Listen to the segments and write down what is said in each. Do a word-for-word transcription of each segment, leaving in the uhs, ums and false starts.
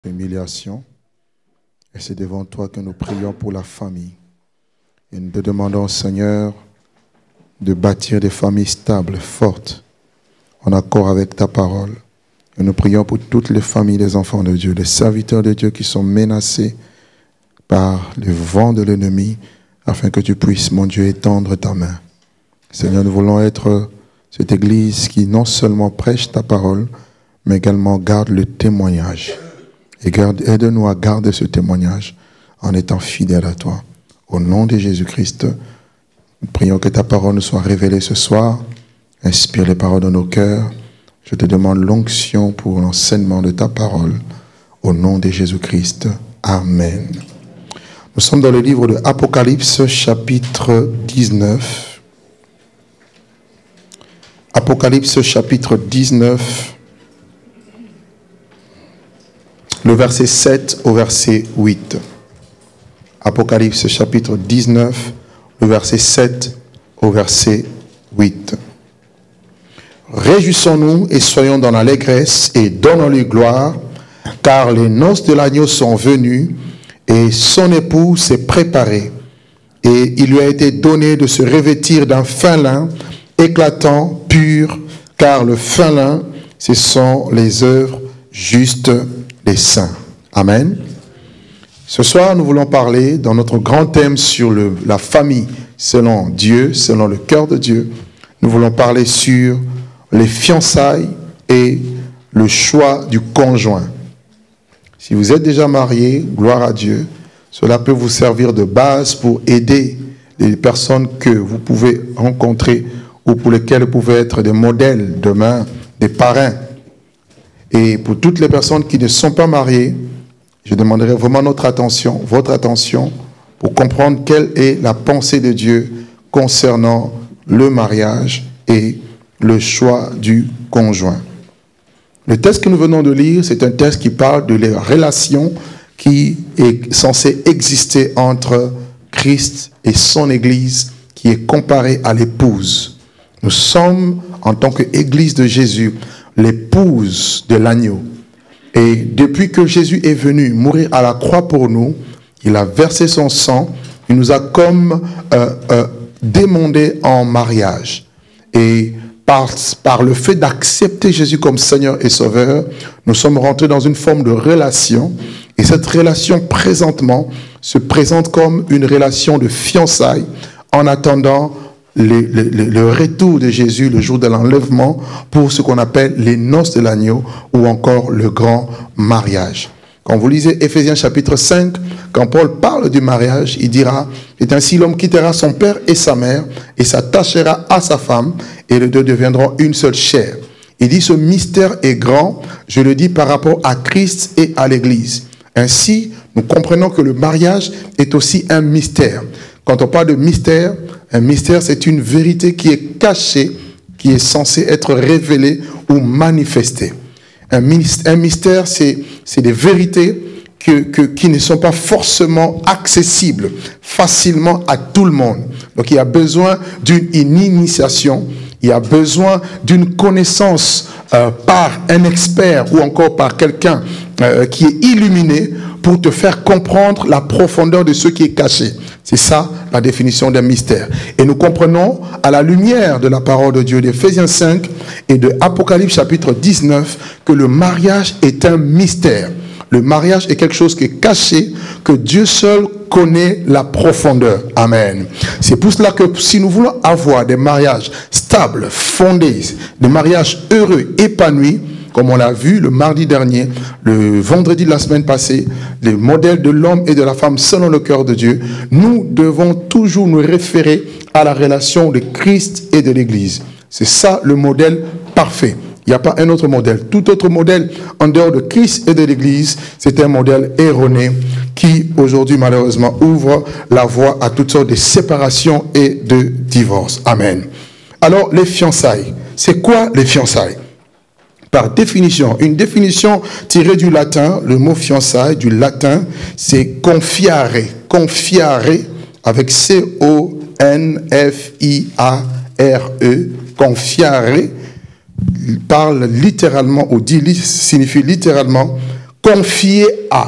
Humiliation. Et c'est devant toi que nous prions pour la famille. Et nous te demandons, Seigneur, de bâtir des familles stables, fortes, en accord avec ta parole. Et nous prions pour toutes les familles des enfants de Dieu, les serviteurs de Dieu qui sont menacés par le vent de l'ennemi, afin que tu puisses, mon Dieu, étendre ta main. Seigneur, nous voulons être cette église qui non seulement prêche ta parole, mais également garde le témoignage. Et aide-nous à garder ce témoignage en étant fidèles à toi. Au nom de Jésus-Christ, nous prions que ta parole nous soit révélée ce soir. Inspire les paroles dans nos cœurs. Je te demande l'onction pour l'enseignement de ta parole. Au nom de Jésus-Christ. Amen. Nous sommes dans le livre de Apocalypse, chapitre dix-neuf. Apocalypse, chapitre dix-neuf. Le verset sept au verset huit. Apocalypse chapitre dix-neuf, le verset sept au verset huit. Réjouissons-nous et soyons dans l'allégresse et donnons-lui gloire, car les noces de l'agneau sont venues et son époux s'est préparé. Et il lui a été donné de se revêtir d'un fin lin éclatant, pur, car le fin lin, ce sont les œuvres justes des saints. Amen. Ce soir, nous voulons parler dans notre grand thème sur le, la famille selon Dieu, selon le cœur de Dieu. Nous voulons parler sur les fiançailles et le choix du conjoint. Si vous êtes déjà marié, gloire à Dieu, cela peut vous servir de base pour aider les personnes que vous pouvez rencontrer ou pour lesquelles vous pouvez être des modèles demain, des parrains. Et pour toutes les personnes qui ne sont pas mariées, je demanderai vraiment notre attention, votre attention, pour comprendre quelle est la pensée de Dieu concernant le mariage et le choix du conjoint. Le texte que nous venons de lire, c'est un texte qui parle de la relation qui est censée exister entre Christ et son Église, qui est comparée à l'épouse. Nous sommes, en tant qu'Église de Jésus, l'épouse de l'agneau. Et depuis que Jésus est venu mourir à la croix pour nous, il a versé son sang, il nous a comme euh, euh, demandé en mariage. Et par, par le fait d'accepter Jésus comme Seigneur et Sauveur, nous sommes rentrés dans une forme de relation. Et cette relation présentement se présente comme une relation de fiançailles en attendant Le, le, le retour de Jésus, le jour de l'enlèvement, pour ce qu'on appelle les noces de l'agneau ou encore le grand mariage. Quand vous lisez Éphésiens chapitre cinq, quand Paul parle du mariage, il dira « C'est ainsi l'homme quittera son père et sa mère et s'attachera à sa femme et les deux deviendront une seule chair. » Il dit « Ce mystère est grand, je le dis par rapport à Christ et à l'Église. » Ainsi, nous comprenons que le mariage est aussi un mystère. Quand on parle de mystère, un mystère, c'est une vérité qui est cachée, qui est censée être révélée ou manifestée. Un mystère, c'est des vérités que, que, qui ne sont pas forcément accessibles facilement à tout le monde. Donc il y a besoin d'une initiation, il y a besoin d'une connaissance euh, par un expert ou encore par quelqu'un euh, qui est illuminé pour te faire comprendre la profondeur de ce qui est caché. C'est ça la définition d'un mystère. Et nous comprenons à la lumière de la parole de Dieu d'Éphésiens cinq et de Apocalypse chapitre dix-neuf que le mariage est un mystère. Le mariage est quelque chose qui est caché, que Dieu seul connaît la profondeur. Amen. C'est pour cela que si nous voulons avoir des mariages stables, fondés, des mariages heureux, épanouis, comme on l'a vu le mardi dernier, le vendredi de la semaine passée, les modèles de l'homme et de la femme selon le cœur de Dieu, nous devons toujours nous référer à la relation de Christ et de l'Église. C'est ça le modèle parfait. Il n'y a pas un autre modèle. Tout autre modèle en dehors de Christ et de l'Église, c'est un modèle erroné qui aujourd'hui malheureusement ouvre la voie à toutes sortes de séparations et de divorces. Amen. Alors les fiançailles, c'est quoi les fiançailles? Par définition, une définition tirée du latin, le mot fiançailles du latin, c'est confiare. Confiare avec C O N F I A R E, confiare, parle littéralement, ou dit, signifie littéralement confié à.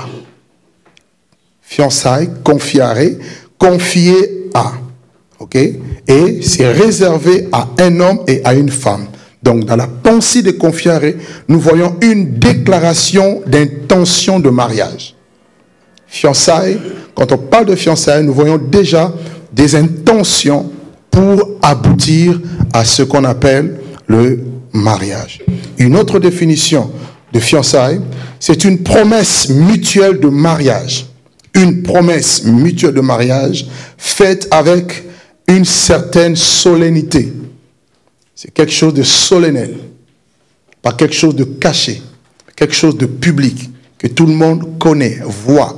Fiançailles, confiare, confié à. Ok? Et c'est réservé à un homme et à une femme. Donc, dans la pensée de confiare, nous voyons une déclaration d'intention de mariage. Fiançailles, quand on parle de fiançailles, nous voyons déjà des intentions pour aboutir à ce qu'on appelle le mariage. Une autre définition de fiançailles, c'est une promesse mutuelle de mariage. Une promesse mutuelle de mariage faite avec une certaine solennité. C'est quelque chose de solennel, pas quelque chose de caché, quelque chose de public, que tout le monde connaît, voit.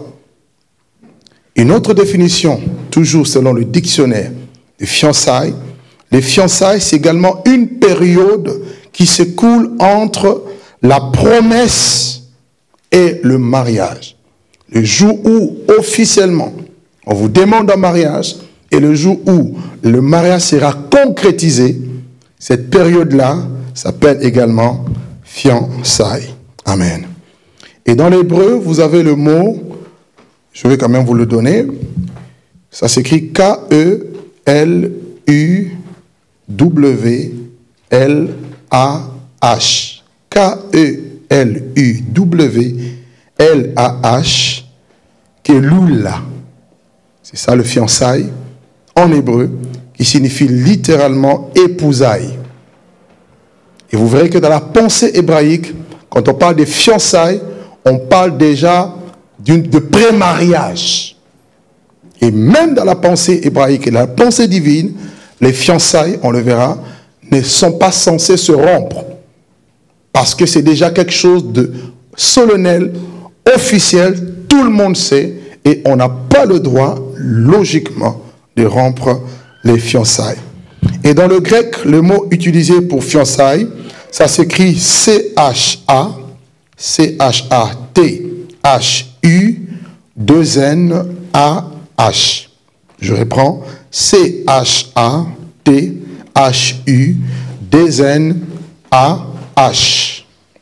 Une autre définition, toujours selon le dictionnaire de fiançailles, les fiançailles, c'est également une période qui s'écoule entre la promesse et le mariage. Le jour où, officiellement, on vous demande un mariage, et le jour où le mariage sera concrétisé, cette période-là s'appelle également fiançailles. Amen. Et dans l'hébreu, vous avez le mot, je vais quand même vous le donner, ça s'écrit K E L U W L A H. K E L U W L A H, Kelula. C'est ça le fiançailles en hébreu, qui signifie littéralement épousailles. Et vous verrez que dans la pensée hébraïque, quand on parle des fiançailles, on parle déjà de pré-mariage. Et même dans la pensée hébraïque et dans la pensée divine, les fiançailles, on le verra, ne sont pas censées se rompre. Parce que c'est déjà quelque chose de solennel, officiel, tout le monde sait, et on n'a pas le droit, logiquement, de rompre les fiançailles. Et dans le grec, le mot utilisé pour fiançailles, ça s'écrit C H A, C H A T H U, deux N A H. Je reprends, C H A T H U, deux N A H.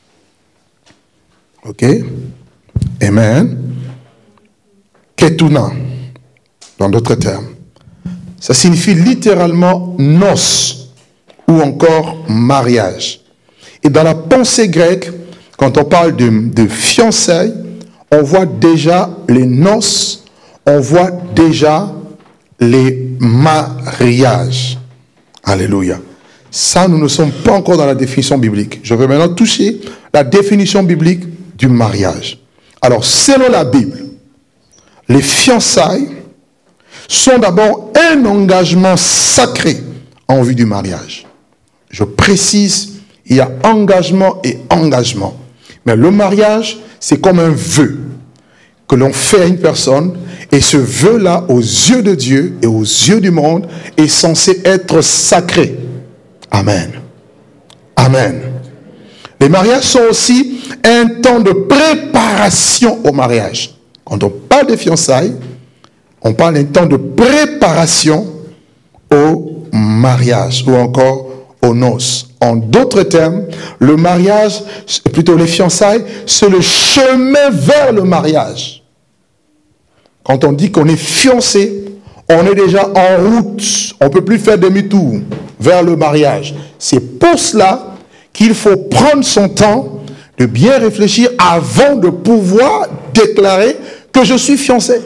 Ok? Amen. Ketuna, dans d'autres termes. Ça signifie littéralement noces ou encore mariage. Et dans la pensée grecque, quand on parle de, de fiançailles, on voit déjà les noces, on voit déjà les mariages. Alléluia. Ça, nous ne sommes pas encore dans la définition biblique. Je vais maintenant toucher la définition biblique du mariage. Alors, selon la Bible, les fiançailles sont d'abord un engagement sacré en vue du mariage. Je précise, il y a engagement et engagement. Mais le mariage, c'est comme un vœu que l'on fait à une personne, et ce vœu-là, aux yeux de Dieu et aux yeux du monde, est censé être sacré. Amen. Amen. Les mariages sont aussi un temps de préparation au mariage. Quand on parle de fiançailles, on parle d'un temps de préparation au mariage ou encore aux noces. En d'autres termes, le mariage, plutôt les fiançailles, c'est le chemin vers le mariage. Quand on dit qu'on est fiancé, on est déjà en route. On ne peut plus faire demi-tour vers le mariage. C'est pour cela qu'il faut prendre son temps de bien réfléchir avant de pouvoir déclarer que je suis fiancé.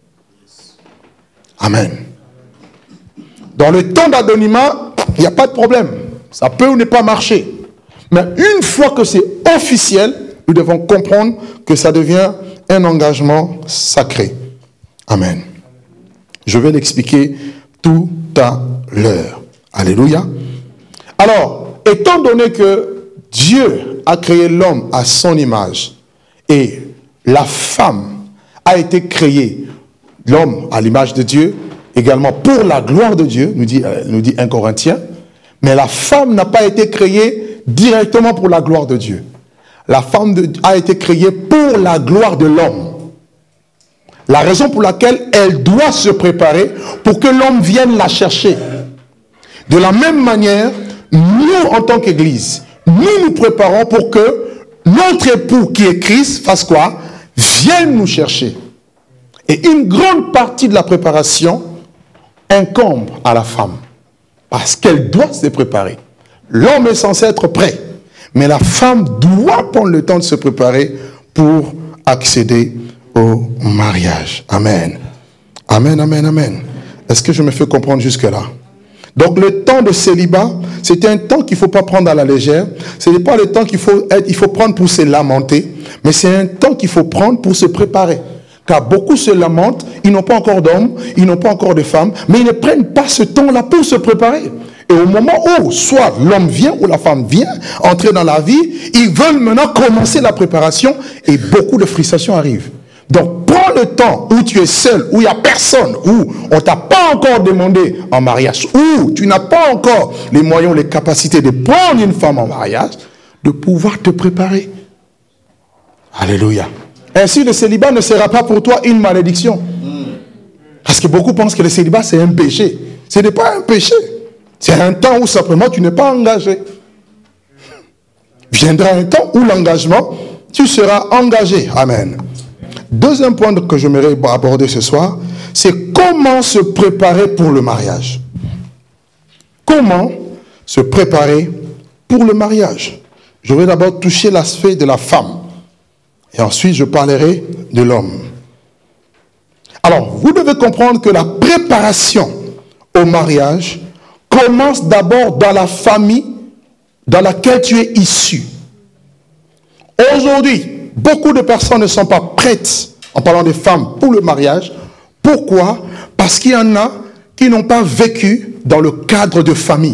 Amen. Dans le temps d'anonymat, il n'y a pas de problème. Ça peut ou ne pas marcher. Mais une fois que c'est officiel, nous devons comprendre que ça devient un engagement sacré. Amen. Je vais l'expliquer tout à l'heure. Alléluia. Alors, étant donné que Dieu a créé l'homme à son image et la femme a été créée, l'homme à l'image de Dieu, également pour la gloire de Dieu, nous dit, euh, nous dit un Corinthien, mais la femme n'a pas été créée directement pour la gloire de Dieu. La femme de, a été créée pour la gloire de l'homme. La raison pour laquelle elle doit se préparer pour que l'homme vienne la chercher. De la même manière, nous, en tant qu'Église, nous nous préparons pour que notre époux qui est Christ fasse quoi? viennent nous chercher. Et une grande partie de la préparation incombe à la femme. Parce qu'elle doit se préparer. L'homme est censé être prêt. Mais la femme doit prendre le temps de se préparer pour accéder au mariage. Amen. Amen, amen, amen. Est-ce que je me fais comprendre jusque-là? Donc le temps de célibat, c'est un temps qu'il ne faut pas prendre à la légère. Ce n'est pas le temps qu'il faut, être, il faut prendre pour se lamenter, mais c'est un temps qu'il faut prendre pour se préparer. Car beaucoup se lamentent, ils n'ont pas encore d'hommes, ils n'ont pas encore de femmes, mais ils ne prennent pas ce temps-là pour se préparer. Et au moment où soit l'homme vient ou la femme vient entrer dans la vie, ils veulent maintenant commencer la préparation et beaucoup de frustrations arrivent. Donc prends le temps où tu es seul, où il n'y a personne, où on ne t'a pas encore demandé en mariage, où tu n'as pas encore les moyens, les capacités de prendre une femme en mariage, de pouvoir te préparer. Alléluia. Ainsi, le célibat ne sera pas pour toi une malédiction. Parce que beaucoup pensent que le célibat, c'est un péché. Ce n'est pas un péché. C'est un temps où simplement tu n'es pas engagé. Viendra un temps où l'engagement, tu seras engagé. Amen. Deuxième point que j'aimerais aborder ce soir, c'est comment se préparer pour le mariage. Comment se préparer pour le mariage. Je vais d'abord toucher l'aspect de la femme. Et ensuite, je parlerai de l'homme. Alors, vous devez comprendre que la préparation au mariage commence d'abord dans la famille dans laquelle tu es issu. Aujourd'hui, beaucoup de personnes ne sont pas prêtes, en parlant des femmes, pour le mariage. Pourquoi? Parce qu'il y en a qui n'ont pas vécu dans le cadre de famille.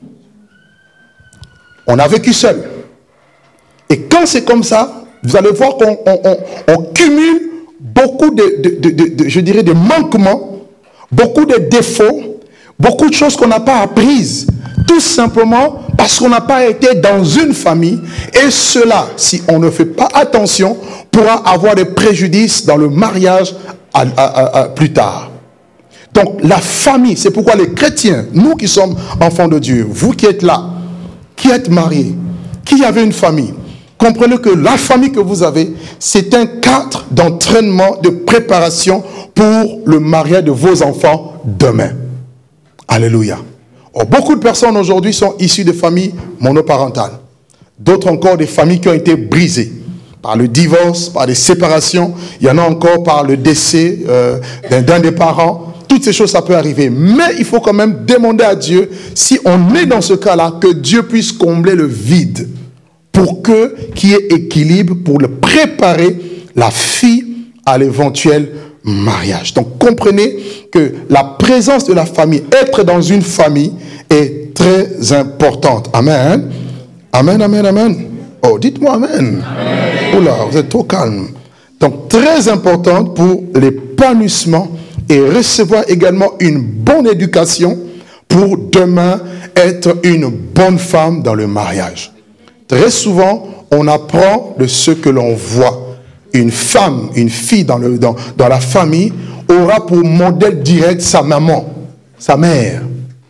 On a vécu seul. Et quand c'est comme ça, vous allez voir qu'on on, on, on cumule beaucoup de, de, de, de, de, je dirais, de manquements, beaucoup de défauts, beaucoup de choses qu'on n'a pas apprises, tout simplement parce qu'on n'a pas été dans une famille. Et cela, si on ne fait pas attention, pourra avoir des préjudices dans le mariage à, à, à, à, plus tard. Donc la famille, c'est pourquoi les chrétiens, nous qui sommes enfants de Dieu, vous qui êtes là, qui êtes mariés, qui avez une famille, comprenez que la famille que vous avez, c'est un cadre d'entraînement, de préparation pour le mariage de vos enfants demain. Alléluia. Or, beaucoup de personnes aujourd'hui sont issues de familles monoparentales. D'autres encore des familles qui ont été brisées par le divorce, par des séparations. Il y en a encore par le décès euh, d'un des parents. Toutes ces choses, ça peut arriver. Mais il faut quand même demander à Dieu, si on est dans ce cas-là, que Dieu puisse combler le vide. Pour que, qu'il y ait équilibre, pour le préparer, la fille à l'éventuel mariage. Donc comprenez que la présence de la famille, être dans une famille est très importante. Amen. Amen, amen, amen. Oh, dites-moi amen. Amen. Oula, vous êtes trop calme. Donc très importante pour l'épanouissement et recevoir également une bonne éducation pour demain être une bonne femme dans le mariage. Très souvent, on apprend de ce que l'on voit. Une femme, une fille dans, le, dans, dans la famille aura pour modèle direct sa maman, sa mère.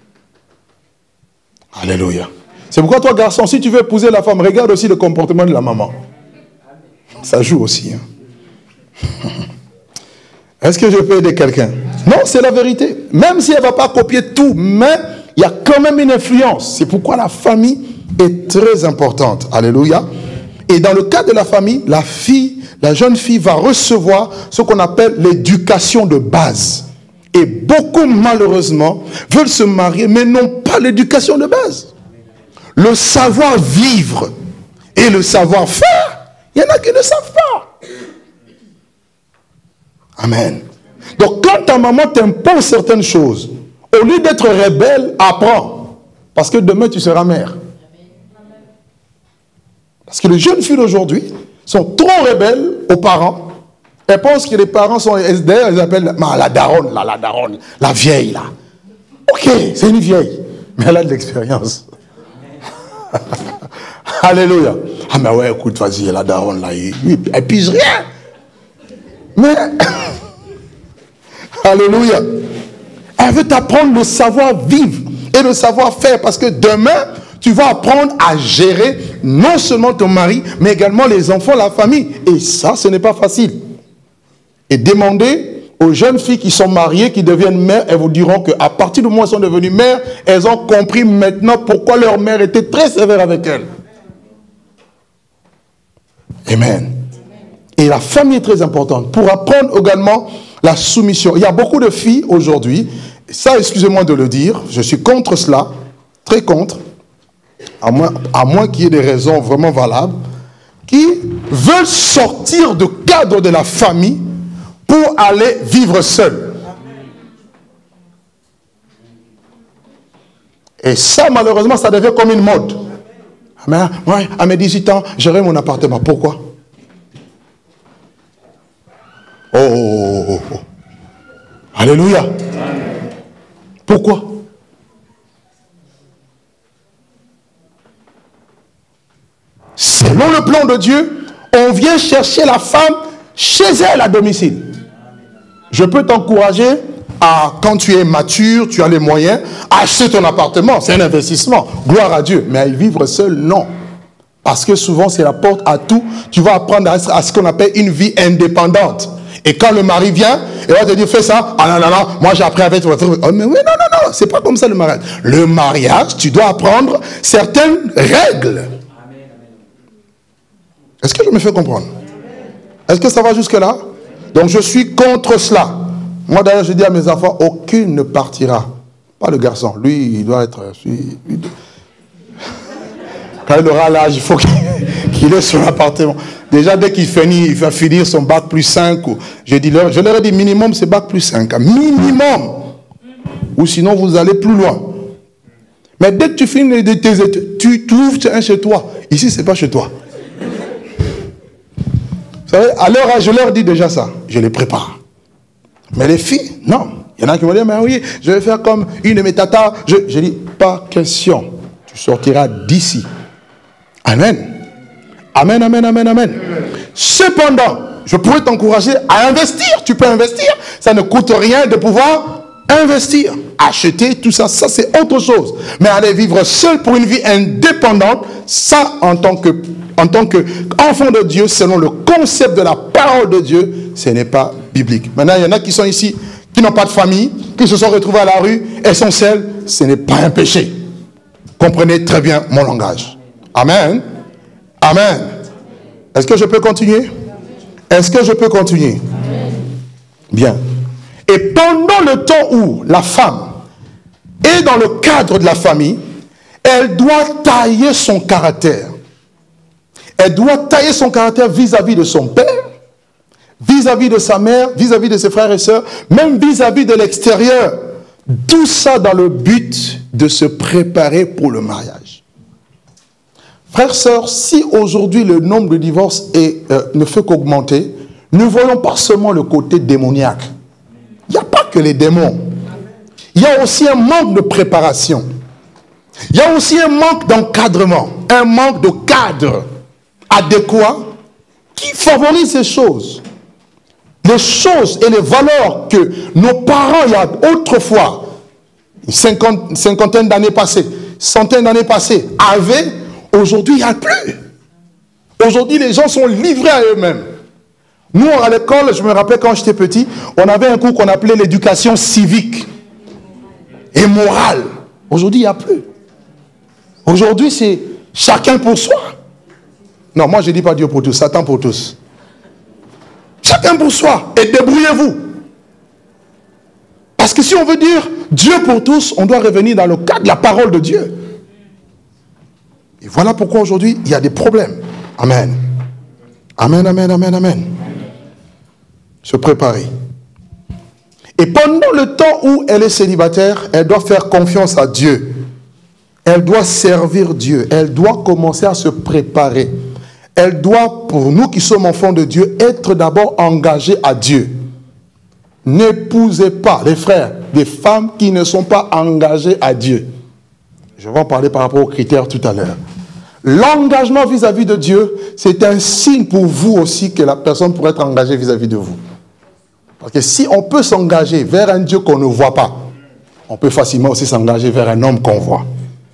Alléluia. C'est pourquoi toi, garçon, si tu veux épouser la femme, regarde aussi le comportement de la maman. Ça joue aussi. Hein. Est-ce que je peux aider quelqu'un? Non, c'est la vérité. Même si elle ne va pas copier tout, mais il y a quand même une influence. C'est pourquoi la famille est très importante. Alléluia. Et dans le cas de la famille, la fille, la jeune fille va recevoir ce qu'on appelle l'éducation de base. Et beaucoup, malheureusement, veulent se marier, mais n'ont pas l'éducation de base. Le savoir-vivre et le savoir-faire, il y en a qui ne savent pas. Amen. Donc, quand ta maman t'impose certaines choses, au lieu d'être rebelle, apprends. Parce que demain, tu seras mère. Parce que les jeunes filles d'aujourd'hui sont trop rebelles aux parents. Elles pensent que les parents sont S D, elles appellent ah, la daronne, la, la daronne, la vieille là. Ok, c'est une vieille, mais elle a de l'expérience. Alléluia. Ah mais ouais, écoute, vas-y, la daronne là, elle pige rien. Mais, alléluia. Elle veut t'apprendre le savoir-vivre et le savoir-faire parce que demain, tu vas apprendre à gérer non seulement ton mari, mais également les enfants, la famille. Et ça, ce n'est pas facile. Et demandez aux jeunes filles qui sont mariées, qui deviennent mères, elles vous diront qu'à partir du moment où elles sont devenues mères, elles ont compris maintenant pourquoi leur mère était très sévère avec elles. Amen. Et la famille est très importante pour apprendre également la soumission. Il y a beaucoup de filles aujourd'hui, ça excusez-moi de le dire, je suis contre cela, très contre, à moins, à moins qu'il y ait des raisons vraiment valables, qui veulent sortir du cadre de la famille pour aller vivre seul. Et ça, malheureusement, ça devient comme une mode. Mais, ouais, à mes dix-huit ans, j'aurai mon appartement. Pourquoi? Oh, oh, oh, oh. Alléluia. Pourquoi? Selon le plan de Dieu, on vient chercher la femme chez elle à domicile. Je peux t'encourager à, quand tu es mature, tu as les moyens, acheter ton appartement. C'est un investissement. Gloire à Dieu. Mais à y vivre seul, non. Parce que souvent, c'est la porte à tout. Tu vas apprendre à, à ce qu'on appelle une vie indépendante. Et quand le mari vient, il va te dire, fais ça. Ah non, non, non, moi j'ai appris avec toi. Oh, mais oui, non, non, non, c'est pas comme ça le mariage. Le mariage, tu dois apprendre certaines règles. Est-ce que je me fais comprendre? Est-ce que ça va jusque-là? Donc je suis contre cela. Moi d'ailleurs, je dis à mes enfants, aucune ne partira. Pas le garçon. Lui, il doit être... Quand il aura l'âge, il faut qu'il ait son appartement. Déjà, dès qu'il finit, il va finir son bac plus cinq. Ou, je, dis leur, je leur ai dit minimum, c'est bac plus cinq. Minimum. Ou sinon, vous allez plus loin. Mais dès que tu finis tes études, tu trouves un chez toi. Ici, ce n'est pas chez toi. Vous savez, à leur âge, je leur dis déjà ça. Je les prépare. Mais les filles, non. Il y en a qui vont dire, mais oui, je vais faire comme une de mes tatas. Je, je dis, pas question. Tu sortiras d'ici. Amen. Amen, amen, amen, amen. Cependant, je pourrais t'encourager à investir. Tu peux investir. Ça ne coûte rien de pouvoir investir. Acheter, tout ça, ça c'est autre chose. Mais aller vivre seul pour une vie indépendante, ça en tant que, en tant qu'enfant de Dieu, selon le concept de la parole de Dieu, ce n'est pas biblique. Maintenant, il y en a qui sont ici, qui n'ont pas de famille, qui se sont retrouvés à la rue, elles sont seules, ce n'est pas un péché. Comprenez très bien mon langage. Amen. Amen. Est-ce que je peux continuer? Est-ce que je peux continuer? Bien. Et pendant le temps où la femme est dans le cadre de la famille, elle doit tailler son caractère. Elle doit tailler son caractère vis-à-vis de son père, vis-à-vis de sa mère, vis-à-vis de ses frères et sœurs, même vis-à-vis de l'extérieur. Tout ça dans le but de se préparer pour le mariage. Frères, sœurs, si aujourd'hui le nombre de divorces est, euh, ne fait qu'augmenter, ne voyons pas seulement le côté démoniaque. Il n'y a pas que les démons. Il y a aussi un manque de préparation. Il y a aussi un manque d'encadrement, un manque de cadre adéquat qui favorise ces choses. Les choses et les valeurs que nos parents, il y a autrefois, une cinquante, cinquantaine d'années passées, centaines d'années passées, avaient, aujourd'hui, il n'y a plus. Aujourd'hui, les gens sont livrés à eux-mêmes. Nous, à l'école, je me rappelle quand j'étais petit, on avait un cours qu'on appelait l'éducation civique et morale. Aujourd'hui, il n'y a plus. Aujourd'hui, c'est chacun pour soi. Non, moi, je ne dis pas Dieu pour tous, Satan pour tous. Chacun pour soi et débrouillez-vous. Parce que si on veut dire Dieu pour tous, on doit revenir dans le cadre de la parole de Dieu. Et voilà pourquoi aujourd'hui, il y a des problèmes. Amen. Amen, amen, amen, amen. Se préparer. Et pendant le temps où elle est célibataire, elle doit faire confiance à Dieu. Elle doit servir Dieu. Elle doit commencer à se préparer. Elle doit, pour nous qui sommes enfants de Dieu, être d'abord engagée à Dieu. N'épousez pas, les frères, des femmes qui ne sont pas engagées à Dieu. Je vais en parler par rapport aux critères tout à l'heure. L'engagement vis-à-vis de Dieu, c'est un signe pour vous aussi que la personne pourrait être engagée vis-à-vis de vous. Parce que si on peut s'engager vers un Dieu qu'on ne voit pas, on peut facilement aussi s'engager vers un homme qu'on voit.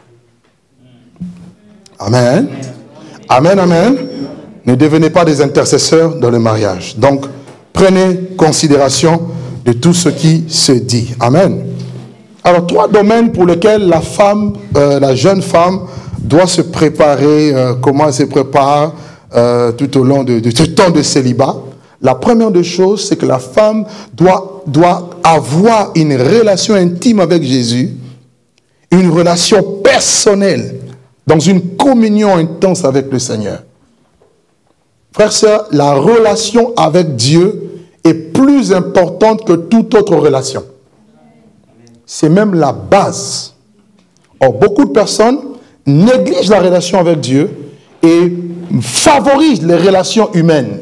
Amen. Amen, amen. Ne devenez pas des intercesseurs dans le mariage. Donc, Prenez considération de tout ce qui se dit. Amen. Alors, trois domaines pour lesquels la femme, euh, la jeune femme, doit se préparer, euh, comment elle se prépare euh, tout au long de, de ce temps de célibat. La première des choses, c'est que la femme doit, doit avoir une relation intime avec Jésus, une relation personnelle, dans une communion intense avec le Seigneur. Frères et sœurs, la relation avec Dieu est plus importante que toute autre relation. C'est même la base. Or, beaucoup de personnes négligent la relation avec Dieu et favorisent les relations humaines.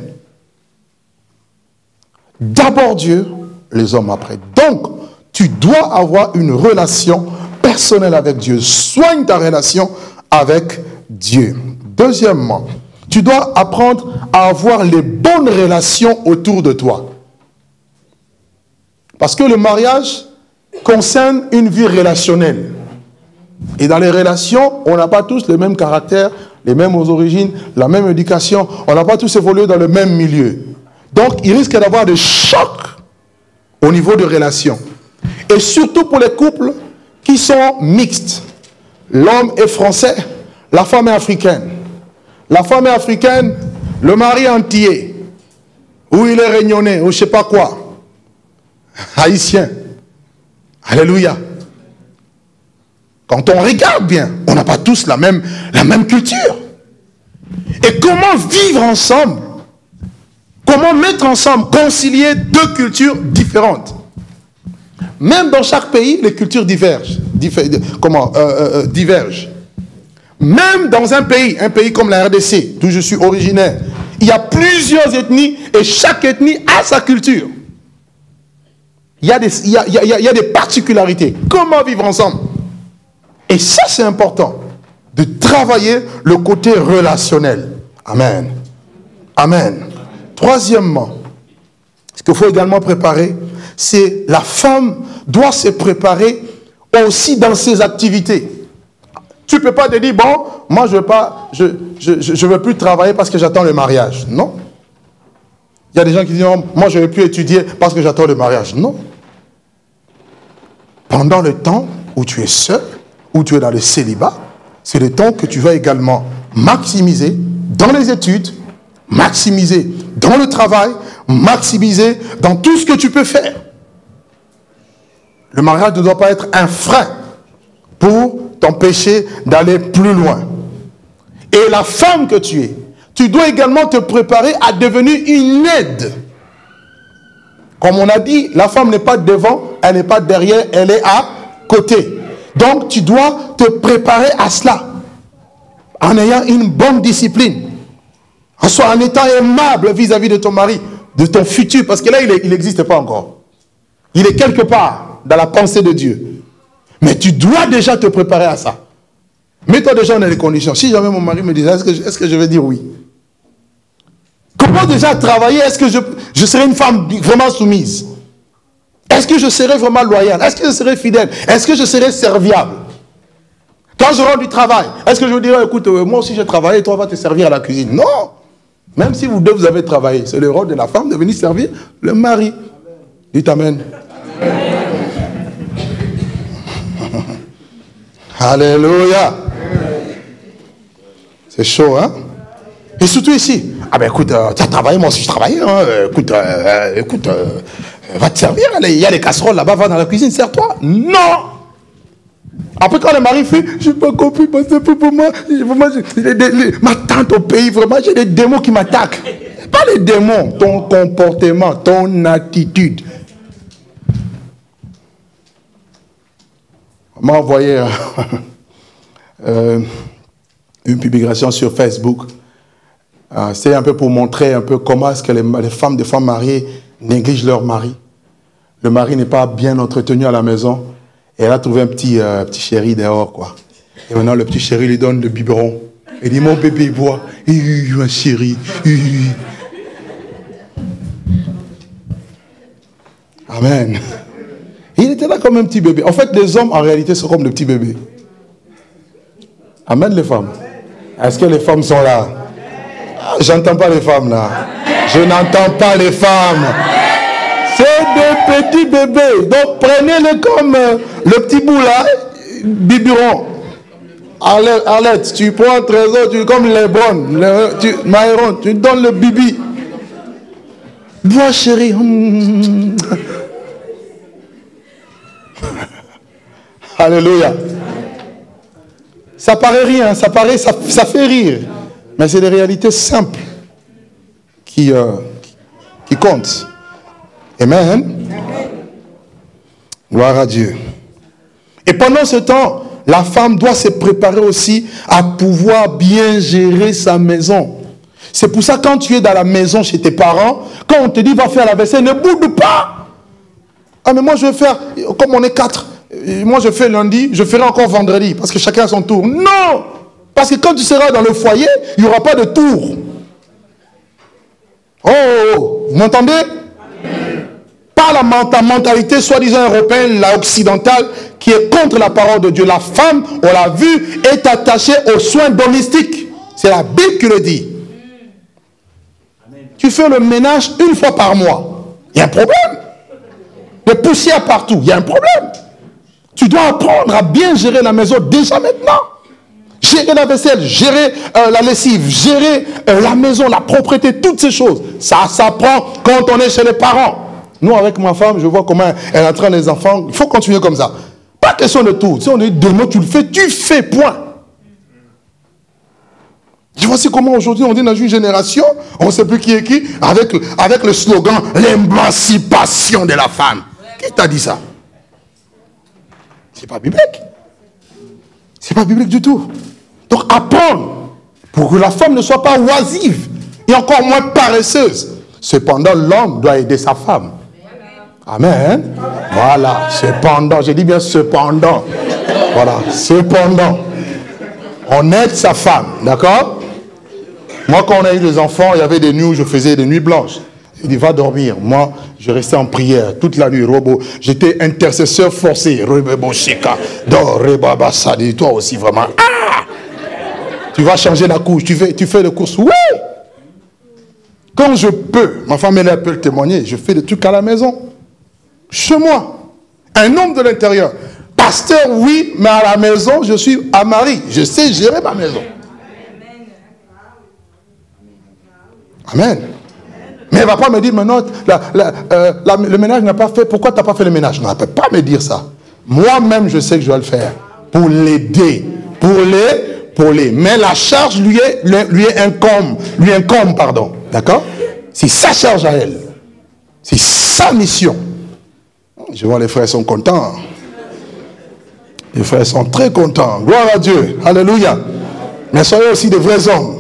D'abord Dieu, les hommes après. Donc, tu dois avoir une relation personnelle avec Dieu. Soigne ta relation avec Dieu. Deuxièmement, tu dois apprendre à avoir les bonnes relations autour de toi. Parce que le mariage concerne une vie relationnelle. Et dans les relations, on n'a pas tous le même caractère, les mêmes origines, la même éducation. On n'a pas tous évolué dans le même milieu. Donc, il risque d'avoir des chocs au niveau de relations. Et surtout pour les couples qui sont mixtes. L'homme est français, la femme est africaine. La femme est africaine, le mari est antillais. Ou il est réunionnais, ou je ne sais pas quoi. Haïtien. Alléluia. Quand on regarde bien, on n'a pas tous la même, la même culture. Et comment vivre ensemble? Comment mettre ensemble, concilier deux cultures différentes? Même dans chaque pays, les cultures divergent. Diffé, comment euh, euh, divergent. Même dans un pays, un pays comme la R D C, d'où je suis originaire, il y a plusieurs ethnies et chaque ethnie a sa culture. Il y a des, il y a, il y a, il y a des particularités. Comment vivre ensemble? Et ça, c'est important, de travailler le côté relationnel. Amen. Amen. Troisièmement, ce qu'il faut également préparer, c'est la femme doit se préparer aussi dans ses activités. Tu ne peux pas te dire, bon, moi je ne veux pas, je, je, je, je veux plus travailler parce que j'attends le mariage. Non. Il y a des gens qui disent, non, moi je ne veux plus étudier parce que j'attends le mariage. Non. Pendant le temps où tu es seul, où tu es dans le célibat, c'est le temps que tu vas également maximiser dans les études, maximiser dans le travail, maximiser dans tout ce que tu peux faire. Le mariage ne doit pas être un frein pour t'empêcher d'aller plus loin. Et la femme que tu es, tu dois également te préparer à devenir une aide. Comme on a dit, la femme n'est pas devant, elle n'est pas derrière, elle est à côté. Donc tu dois te préparer à cela, en ayant une bonne discipline, en étant aimable vis-à-vis de ton mari, de ton futur, parce que là il n'existe pas encore. Il est quelque part dans la pensée de Dieu. Mais tu dois déjà te préparer à ça. Mets-toi déjà dans les conditions. Si jamais mon mari me disait, est-ce que, est-ce que je vais dire oui? Comment déjà travailler? Est-ce que je, je serai une femme vraiment soumise? Est-ce que je serai vraiment loyal? Est-ce que je serai fidèle? Est-ce que je serai serviable? Quand je rentre du travail, est-ce que je vous dirai, écoute, euh, moi aussi j'ai travaillé, toi va te servir à la cuisine? Non! Même si vous deux vous avez travaillé, c'est le rôle de la femme de venir servir le mari. Dites amen. Amen. Alléluia. C'est chaud, hein? Et surtout ici. Ah ben écoute, euh, tu as travaillé, moi aussi je travaillais. Hein. Écoute, euh, écoute euh, va te servir. Il y a les casseroles là-bas, va dans la cuisine, sers-toi. Non! Après quand le mari fait, je n'ai pas compris, parce que pour moi, vraiment, les, les, les, ma tante au pays, vraiment, j'ai des démons qui m'attaquent. Pas les démons, ton comportement, ton attitude. On m'a envoyé euh, euh, une publication sur Facebook. Euh, C'est un peu pour montrer un peu comment est-ce que les, les femmes, des femmes mariées négligent leur mari. Le mari n'est pas bien entretenu à la maison. Et elle a trouvé un petit, euh, petit chéri dehors, quoi. Et maintenant, le petit chéri lui donne le biberon. Il dit, mon bébé, bois. Un chéri. Amen. Il était là comme un petit bébé. En fait, les hommes, en réalité, sont comme des petits bébés. Amen, les femmes. Est-ce que les femmes sont là? J'entends pas les femmes, là. Je n'entends pas les femmes. C'est des petits bébés. Donc prenez-les comme euh, le petit bout là, biberon. Arlette, Arlette, tu prends un trésor, tu comme les bonnes, le, tu, Maïron, tu donnes le bibi. Bois chérie. Mmh. Alléluia. Ça paraît rien, ça paraît, ça, ça fait rire. Mais c'est des réalités simples qui, euh, qui comptent. Amen. Gloire à Dieu. Et pendant ce temps, la femme doit se préparer aussi à pouvoir bien gérer sa maison. C'est pour ça que quand tu es dans la maison chez tes parents, quand on te dit va faire la vaisselle, ne boude pas. Ah mais moi je vais faire, comme on est quatre, moi je fais lundi, je ferai encore vendredi, parce que chacun a son tour. Non! Parce que quand tu seras dans le foyer, il n'y aura pas de tour. Oh, oh, oh. Vous m'entendez? Pas la mentalité soi-disant européenne, la occidentale, qui est contre la parole de Dieu. La femme, on l'a vu, est attachée aux soins domestiques. C'est la Bible qui le dit. Tu fais le ménage une fois par mois. Il y a un problème. Des poussières partout. Il y a un problème. Tu dois apprendre à bien gérer la maison déjà maintenant. Gérer la vaisselle, gérer euh, la lessive, gérer euh, la maison, la propreté, toutes ces choses. Ça s'apprend quand on est chez les parents. Nous, avec ma femme, je vois comment elle entraîne les enfants. Il faut continuer comme ça. Pas question de tout. Si on dit demain, tu le fais, tu fais, point. Je vois aussi comment aujourd'hui on dit dans une génération, on ne sait plus qui est qui, avec, avec le slogan l'émancipation de la femme. Qui t'a dit ça? C'est pas biblique. C'est pas biblique du tout. Donc apprendre pour que la femme ne soit pas oisive et encore moins paresseuse. Cependant, l'homme doit aider sa femme. Amen. Voilà. Cependant, j'ai dit bien cependant. Voilà. Cependant, on aide sa femme. D'accord? Moi, quand on a eu des enfants, il y avait des nuits où je faisais des nuits blanches. Il dit, va dormir. Moi, je restais en prière toute la nuit. Robo. J'étais intercesseur forcé. Dors, toi aussi, vraiment. Ah! Tu vas changer la couche. Tu fais, tu fais les courses. Oui! Quand je peux, ma femme, elle peut le témoigner, je fais des trucs à la maison. Chez moi. Un homme de l'intérieur. Pasteur, oui, mais à la maison, je suis à Marie. Je sais gérer ma maison. Amen. Mais elle ne va pas me dire maintenant, la, la, euh, la, le ménage n'a pas fait. Pourquoi tu n'as pas fait le ménage? Non, elle ne peut pas me dire ça. Moi-même, je sais que je dois le faire. Pour l'aider. Pour les, pour les. Mais la charge lui est, lui est incombe. Lui incombe, pardon. D'accord? C'est sa charge à elle. C'est sa mission. Je vois les frères sont contents. Les frères sont très contents. Gloire à Dieu. Alléluia. Mais soyez aussi des vrais hommes.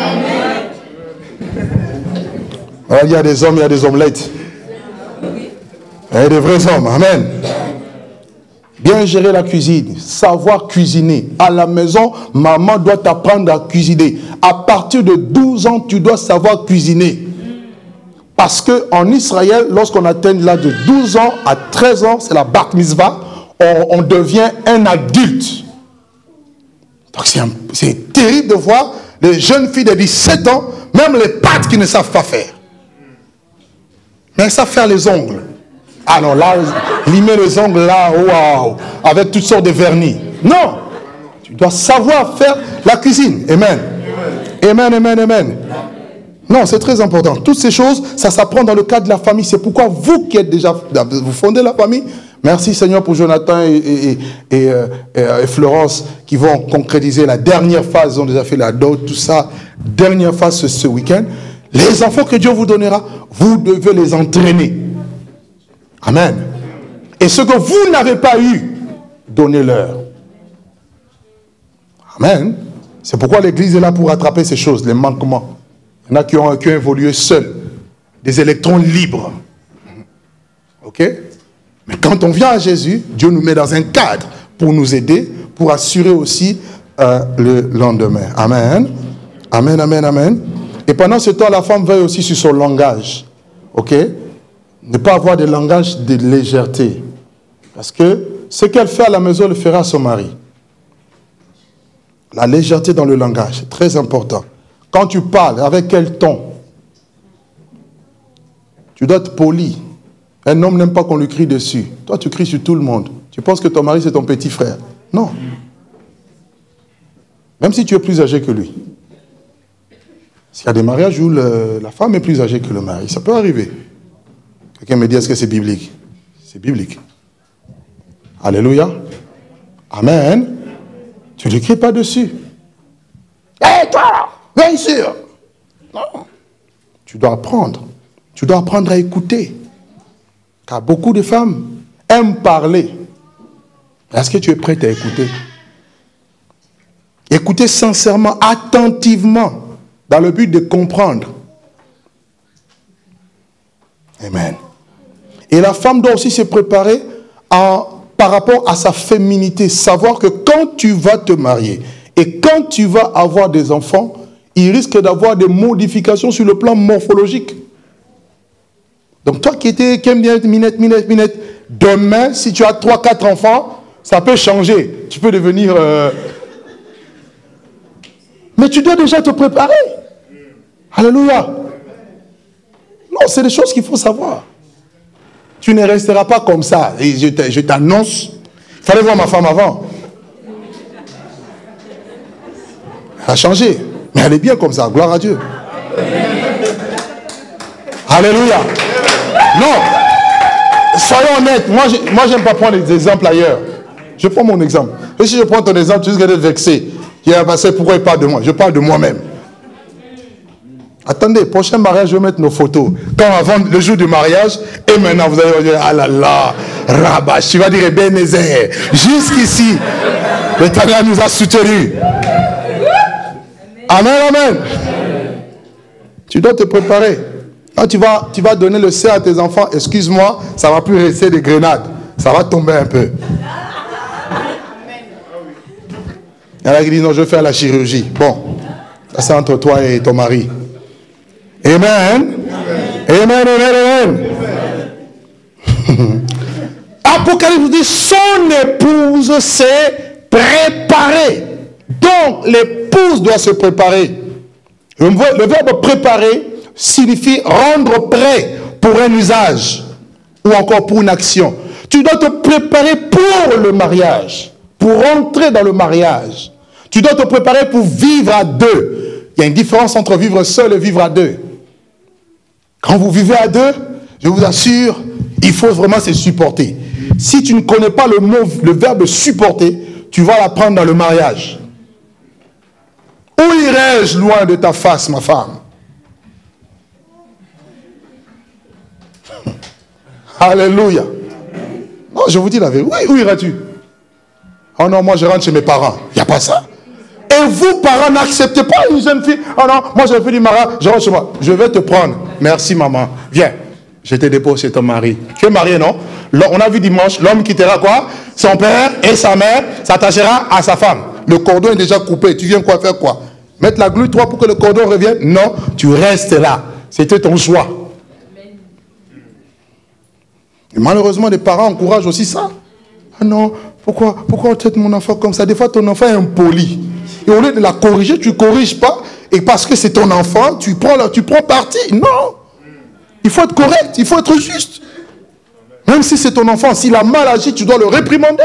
Alors, il y a des hommes, il y a des omelettes. Il y a des vrais hommes. Amen. Bien gérer la cuisine. Savoir cuisiner. À la maison, maman doit t'apprendre à cuisiner. À partir de douze ans, tu dois savoir cuisiner. Parce qu'en Israël, lorsqu'on atteint l'âge de douze ans à treize ans, c'est la bar mitzvah, on, on devient un adulte. Donc c'est terrible de voir les jeunes filles de dix-sept ans, même les pâtes qui ne savent pas faire. Mais elles savent faire les ongles. Ah non, là, limer les ongles là, waouh, avec toutes sortes de vernis. Non, tu dois savoir faire la cuisine. Amen. Amen, amen, amen. Non, c'est très important. Toutes ces choses, ça s'apprend dans le cadre de la famille. C'est pourquoi vous qui êtes déjà, vous fondez la famille. Merci Seigneur pour Jonathan et, et, et, et, et Florence qui vont concrétiser la dernière phase. Ils ont déjà fait la dot, tout ça. Dernière phase ce, ce week-end. Les enfants que Dieu vous donnera, vous devez les entraîner. Amen. Et ce que vous n'avez pas eu, donnez-leur. Amen. C'est pourquoi l'Église est là pour rattraper ces choses, les manquements. Il y en a qui ont, qui ont évolué seuls. Des électrons libres. Ok? Mais quand on vient à Jésus, Dieu nous met dans un cadre pour nous aider, pour assurer aussi euh, le lendemain. Amen. Amen, amen, amen. Et pendant ce temps, la femme veille aussi sur son langage. Ok? Ne pas avoir de langage de légèreté. Parce que ce qu'elle fait à la maison, elle le fera à son mari. La légèreté dans le langage, c'est très important. Quand tu parles, avec quel ton? Tu dois être poli. Un homme n'aime pas qu'on lui crie dessus. Toi, tu cries sur tout le monde. Tu penses que ton mari, c'est ton petit frère. Non. Même si tu es plus âgé que lui. S'il y a des mariages où le, la femme est plus âgée que le mari, ça peut arriver. Quelqu'un me dit, est-ce que c'est biblique? C'est biblique. Alléluia. Amen. Tu ne cries pas dessus. Hé, hey, toi, viens ici. Non. Tu dois apprendre. Tu dois apprendre à écouter. Car beaucoup de femmes aiment parler. Est-ce que tu es prête à écouter? Écouter sincèrement, attentivement, dans le but de comprendre. Amen. Et la femme doit aussi se préparer en, par rapport à sa féminité. Savoir que quand tu vas te marier et quand tu vas avoir des enfants, il risque d'avoir des modifications sur le plan morphologique. Donc toi qui, étais, qui aime bien minette, minette, minette, demain, si tu as trois, quatre enfants, ça peut changer. Tu peux devenir... Euh... Mais tu dois déjà te préparer. Alléluia. Non, c'est des choses qu'il faut savoir. Tu ne resteras pas comme ça. Et je t'annonce. Il fallait voir ma femme avant. Elle a changé. Mais elle est bien comme ça. Gloire à Dieu. Alléluia. Non. Soyons honnêtes. Moi, je n'aime pas prendre des exemples ailleurs. Je prends mon exemple. Et si je prends ton exemple, tu risques d'être vexé. Tu vas passer, pourquoi il parle de moi? Je parle de moi-même. Attendez, prochain mariage, je vais mettre nos photos. Quand avant le jour du mariage, et maintenant vous allez dire, ah là là, Rabash, tu vas dire Ebenezer. Jusqu'ici, l'Éternel nous a soutenus. Amen, amen. Tu dois te préparer. Quand tu vas, tu vas donner le sein à tes enfants, excuse-moi, ça ne va plus rester des grenades. Ça va tomber un peu. Il y en a qui disent, non, je vais faire la chirurgie. Bon, ça c'est entre toi et ton mari. Amen. Amen, amen, amen. Apocalypse dit, son épouse s'est préparée. Donc, l'épouse doit se préparer. Le verbe préparer signifie rendre prêt pour un usage ou encore pour une action. Tu dois te préparer pour le mariage, pour rentrer dans le mariage. Tu dois te préparer pour vivre à deux. Il y a une différence entre vivre seul et vivre à deux. Quand vous vivez à deux, je vous assure, il faut vraiment se supporter. Si tu ne connais pas le mot, le verbe supporter, tu vas l'apprendre dans le mariage. Où irais-je loin de ta face, ma femme? Alléluia. Non, je vous dis la vérité. Oui, où iras-tu? Oh non, moi je rentre chez mes parents. Il n'y a pas ça. Et vous, parents, n'acceptez pas une jeune fille. Oh non, moi je fais du mariage, je rentre chez moi. Je vais te prendre. Merci maman. Viens. Je te dépose chez ton mari. Tu es marié, non? On a vu dimanche, l'homme quittera quoi? Son père et sa mère s'attachera à sa femme. Le cordon est déjà coupé. Tu viens quoi faire quoi? Mettre la glu, toi, pour que le cordon revienne? Non, tu restes là. C'était ton choix. Et malheureusement, les parents encouragent aussi ça. Ah non, pourquoi, pourquoi on traite mon enfant comme ça? Des fois, ton enfant est impoli. Et au lieu de la corriger, tu ne corriges pas. Et parce que c'est ton enfant, tu prends, tu prends parti. Non. Il faut être correct, il faut être juste. Même si c'est ton enfant, s'il a mal agi, tu dois le réprimander.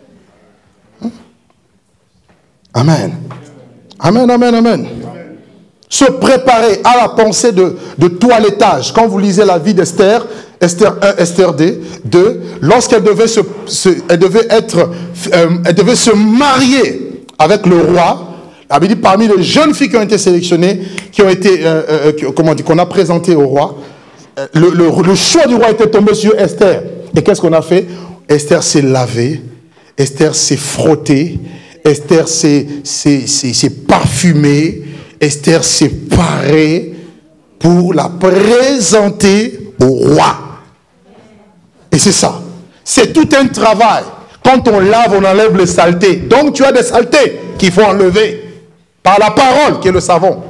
Amen. Amen, amen, amen. Se préparer à la pensée de, de toilettage. Quand vous lisez la vie d'Esther, Esther un, Esther deux, lorsqu'elle devait se, se, elle devait être, euh, elle devait se marier avec le roi, elle avait dit parmi les jeunes filles qui ont été sélectionnées, qui ont été, euh, euh, comment on dit, qu'on a présentées au roi, le, le, le choix du roi était tombé sur Esther. Et qu'est-ce qu'on a fait? Esther s'est lavée, Esther s'est frottée, Esther s'est parfumée, Esther s'est parée pour la présenter au roi. Et c'est ça. C'est tout un travail. Quand on lave, on enlève les saletés. Donc tu as des saletés qu'il faut enlever par la parole qui est le savon.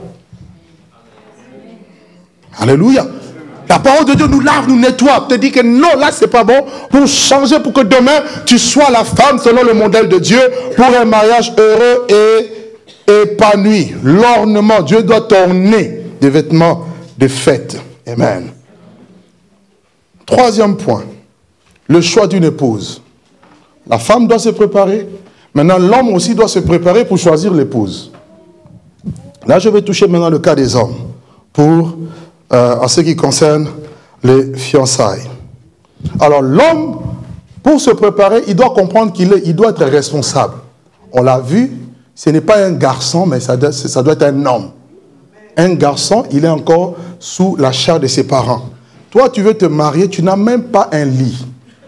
Alléluia. La parole de Dieu nous lave, nous nettoie. Te dit que non, là c'est pas bon. Pour changer, pour que demain tu sois la femme selon le modèle de Dieu pour un mariage heureux et épanoui. L'ornement, Dieu doit t'orner des vêtements de fête. Amen. Troisième point, le choix d'une épouse. La femme doit se préparer. Maintenant, l'homme aussi doit se préparer pour choisir l'épouse. Là, je vais toucher maintenant le cas des hommes pour, euh, en ce qui concerne les fiançailles. Alors, l'homme, pour se préparer, il doit comprendre qu'il est, il doit être responsable. On l'a vu, ce n'est pas un garçon, mais ça doit, ça doit être un homme. Un garçon, il est encore sous la charge de ses parents. Toi, tu veux te marier, tu n'as même pas un lit.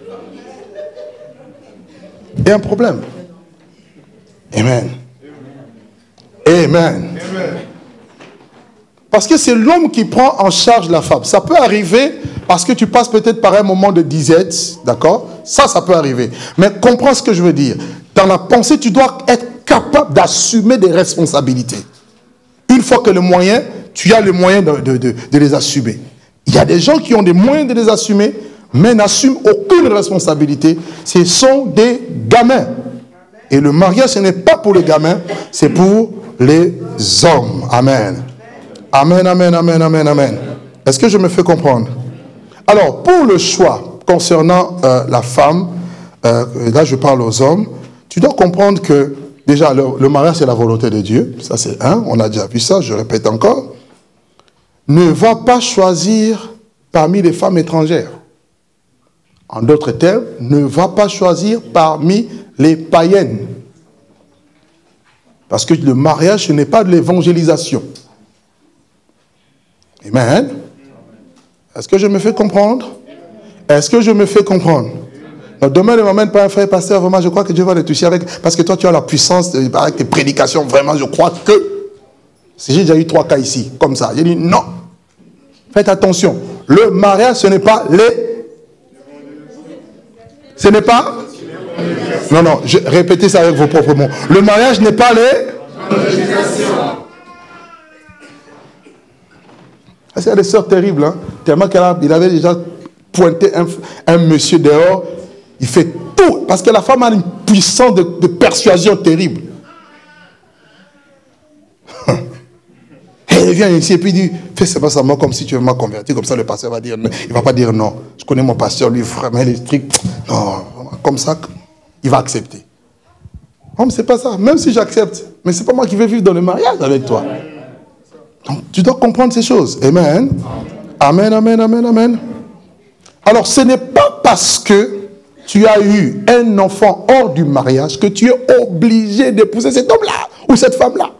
Il y a un problème. Amen. Amen. Amen. Parce que c'est l'homme qui prend en charge la femme. Ça peut arriver parce que tu passes peut-être par un moment de disette, d'accord? Ça, ça peut arriver. Mais comprends ce que je veux dire. Dans la pensée, tu dois être capable d'assumer des responsabilités. Une fois que le moyen, tu as le moyen de, de, de, de les assumer. Il y a des gens qui ont des moyens de les assumer, mais n'assument aucune responsabilité. Ce sont des gamins. Et le mariage, ce n'est pas pour les gamins, c'est pour les hommes. Amen. Amen, amen, amen, amen, amen. Est-ce que je me fais comprendre? Alors, pour le choix concernant euh, la femme, euh, là je parle aux hommes, tu dois comprendre que, déjà, le, le mariage c'est la volonté de Dieu. Ça c'est un, on a déjà vu ça, je répète encore. Ne va pas choisir parmi les femmes étrangères. En d'autres termes, ne va pas choisir parmi les païennes. Parce que le mariage, ce n'est pas de l'évangélisation. Amen. Est-ce que je me fais comprendre? Est-ce que je me fais comprendre? Donc demain, ne m'emmène pas un frère pasteur, vraiment, je crois que Dieu va le toucher avec, parce que toi, tu as la puissance, de, avec tes prédications, vraiment, je crois que, si j'ai déjà eu trois cas ici, comme ça, j'ai dit non. Faites attention. Le mariage, ce n'est pas les... Ce n'est pas... Non, non, je, répétez ça avec vos propres mots. Le mariage n'est pas les... C'est des sœurs terribles, hein? Tellement qu'il avait déjà pointé un, un monsieur dehors. Il fait tout, parce que la femme a une puissance de, de persuasion terrible. Elle vient ici et puis dit, fais ça pas seulement comme si tu veux m'as converti, comme ça le pasteur va dire, il ne va pas dire non. Je connais mon pasteur, lui vraiment il est strict. Non, comme ça, il va accepter. Non, mais c'est pas ça, même si j'accepte, mais c'est pas moi qui vais vivre dans le mariage avec toi. Donc, tu dois comprendre ces choses. Amen. Amen, amen, amen, amen. Alors, ce n'est pas parce que tu as eu un enfant hors du mariage que tu es obligé d'épouser cet homme-là ou cette femme-là.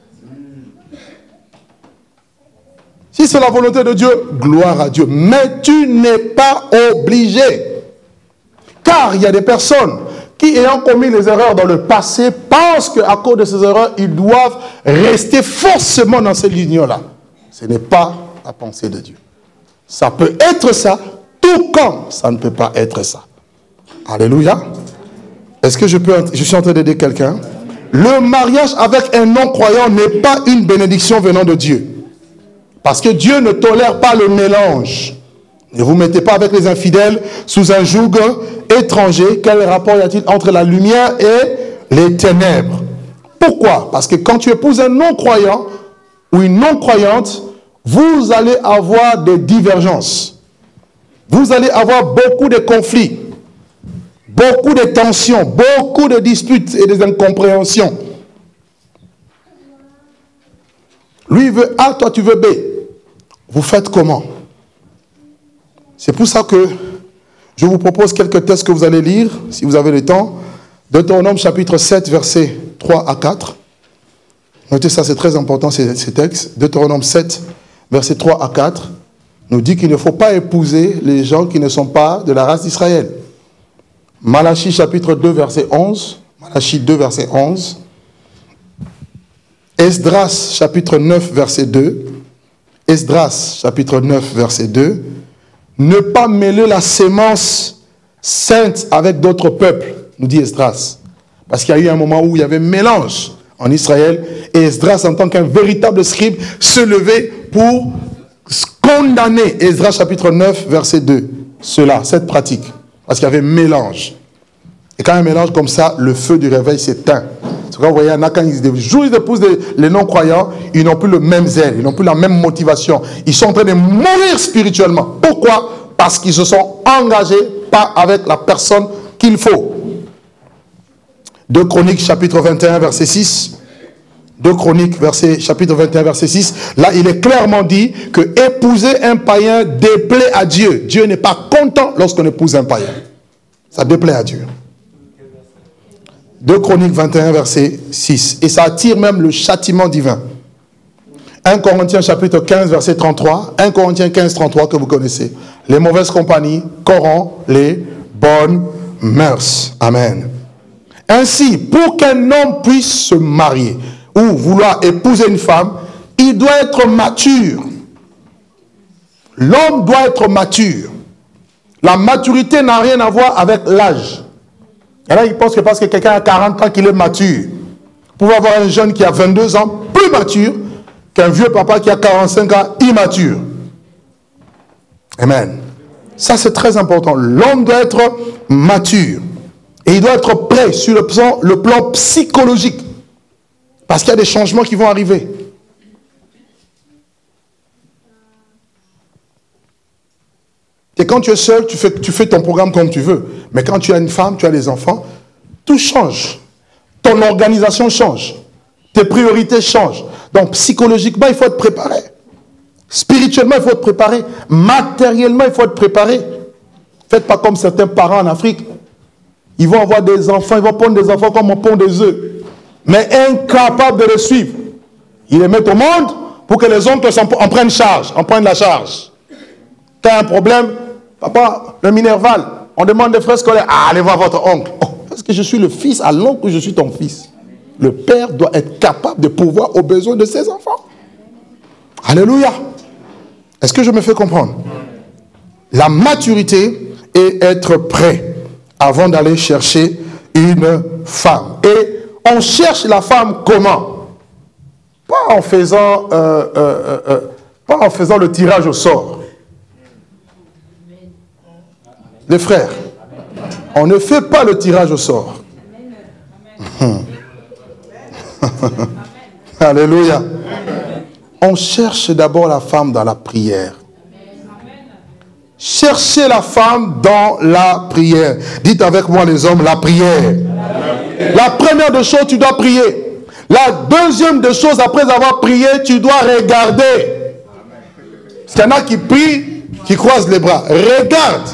Si c'est la volonté de Dieu, gloire à Dieu. Mais tu n'es pas obligé. Car il y a des personnes qui, ayant commis les erreurs dans le passé, pensent qu'à cause de ces erreurs, ils doivent rester forcément dans cette ligne-là. Ce n'est pas la pensée de Dieu. Ça peut être ça, tout comme ça ne peut pas être ça. Alléluia. Est-ce que je peux, je suis en train d'aider quelqu'un? Le mariage avec un non-croyant n'est pas une bénédiction venant de Dieu. Parce que Dieu ne tolère pas le mélange. Ne vous mettez pas avec les infidèles sous un joug étranger. Quel rapport y a-t-il entre la lumière et les ténèbres? Pourquoi? Parce que quand tu épouses un non-croyant ou une non-croyante, vous allez avoir des divergences. Vous allez avoir beaucoup de conflits, beaucoup de tensions, beaucoup de disputes et des incompréhensions. Lui veut A, toi tu veux B. Vous faites comment? C'est pour ça que je vous propose quelques textes que vous allez lire, si vous avez le temps. Deutéronome chapitre sept, versets trois à quatre. Notez ça, c'est très important ces, ces textes. Deutéronome sept, versets trois à quatre, nous dit qu'il ne faut pas épouser les gens qui ne sont pas de la race d'Israël. Malachie chapitre deux, verset onze. Malachie deux, verset onze. Esdras chapitre neuf, verset deux. Esdras chapitre neuf, verset deux. Ne pas mêler la sémence sainte avec d'autres peuples, nous dit Esdras. Parce qu'il y a eu un moment où il y avait mélange en Israël. Et Esdras, en tant qu'un véritable scribe, se levait pour condamner. Esdras chapitre neuf, verset deux. Cela, cette pratique. Parce qu'il y avait mélange. Et quand il y a un mélange comme ça, le feu du réveil s'éteint. C'est quand vous voyez, quand ils jouent, ils épousent les non-croyants, ils n'ont plus le même zèle, ils n'ont plus la même motivation. Ils sont en train de mourir spirituellement. Pourquoi? parce qu'ils se sont engagés pas avec la personne qu'il faut. deux Chroniques chapitre vingt et un verset six. deux Chroniques verset, chapitre vingt et un verset six. Là il est clairement dit que épouser un païen déplaît à Dieu. Dieu n'est pas content lorsqu'on épouse un païen. Ça déplaît à Dieu. deux Chroniques vingt et un verset six. Et ça attire même le châtiment divin. un Corinthiens chapitre quinze verset trente-trois. un Corinthiens quinze trente-trois que vous connaissez. Les mauvaises compagnies corrompent les bonnes mœurs. Amen. Ainsi, pour qu'un homme puisse se marier ou vouloir épouser une femme, il doit être mature. L'homme doit être mature. La maturité n'a rien à voir avec l'âge. Et là, il pense que parce que quelqu'un a quarante ans qu'il est mature. Vous pouvez avoir un jeune qui a vingt-deux ans, plus mature, qu'un vieux papa qui a quarante-cinq ans, immature. Amen. Ça, c'est très important. L'homme doit être mature. Et il doit être prêt sur le plan, le plan psychologique. Parce qu'il y a des changements qui vont arriver. Et quand tu es seul, tu fais, tu fais ton programme comme tu veux. Mais quand tu as une femme, tu as des enfants, tout change. Ton organisation change. Tes priorités changent. Donc psychologiquement, il faut être préparé. Spirituellement, il faut être préparé. Matériellement, il faut être préparé. Faites pas comme certains parents en Afrique. Ils vont avoir des enfants, ils vont prendre des enfants comme on pond des œufs. Mais incapables de les suivre. Ils les mettent au monde pour que les oncles en prennent charge, en prennent la charge. Tu as un problème, papa, le Minerval, on demande des frais scolaires. Ah, allez voir votre oncle. Oh, parce que je suis le fils à l'oncle ou je suis ton fils. Le père doit être capable de pourvoir aux besoins de ses enfants. Alléluia. Est-ce que je me fais comprendre? La maturité est être prêt avant d'aller chercher une femme. Et on cherche la femme comment? Pas en faisant, euh, euh, euh, pas en faisant le tirage au sort. Les frères, on ne fait pas le tirage au sort. Alléluia. On cherche d'abord la femme dans la prière. Cherchez la femme dans la prière. Dites avec moi les hommes, la prière. La première des choses, tu dois prier. La deuxième des choses, après avoir prié, tu dois regarder. Parce qu'il y en a qui prient, qui croisent les bras. Regarde.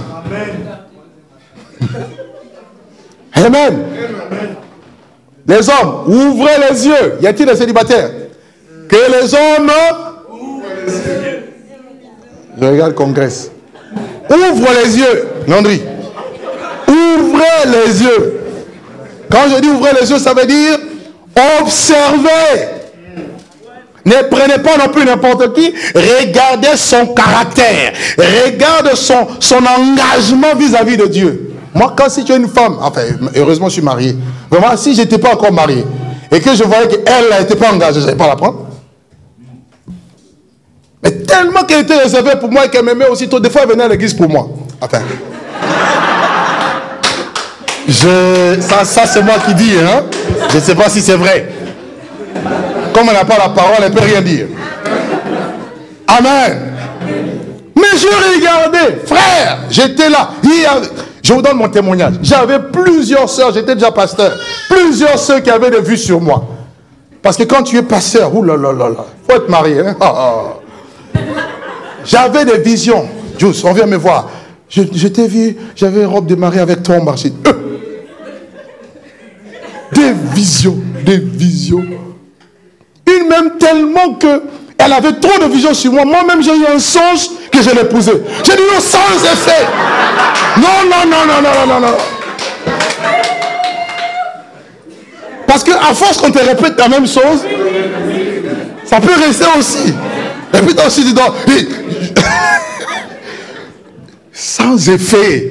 Amen. Les hommes, ouvrez les yeux. Y a-t-il des célibataires? Que les hommes ouvrent les yeux. Je regarde Congrès. Ouvre les yeux, Landry. Ouvrez les yeux. Quand je dis ouvrez les yeux, ça veut dire observez. Ne prenez pas non plus n'importe qui. Regardez son caractère. Regardez son, son engagement vis-à-vis de Dieu. Moi, quand si tu es une femme, enfin, heureusement, je suis marié. Vraiment, si je n'étais pas encore marié et que je voyais qu'elle n'était pas engagée, je n'allais pas la prendre. Mais tellement qu'elle était réservée pour moi et qu'elle m'aimait aussitôt, des fois elle venait à l'église pour moi. Enfin. Je, ça, ça c'est moi qui dis, hein. Je ne sais pas si c'est vrai. Comme elle n'a pas la parole, elle ne peut rien dire. Amen. Mais je regardais, frère, j'étais là. Je vous donne mon témoignage. J'avais plusieurs sœurs, j'étais déjà pasteur. Plusieurs sœurs qui avaient des vues sur moi. Parce que quand tu es pasteur, oulala, il faut être marié. Hein? Oh, oh. J'avais des visions. Juste, on vient me voir. Je, je t'ai vu, j'avais une robe de mariée avec toi au marché. Euh. Des visions, des visions. Une même tellement que elle avait trop de visions sur moi. Moi-même, j'ai eu un songe que je l'épousais. J'ai dit non, sans effet. Non, non, non, non, non, non, non. Parce qu'à force qu'on te répète la même chose, ça peut rester aussi. Et puis toi aussi, tu dois... Sans effet.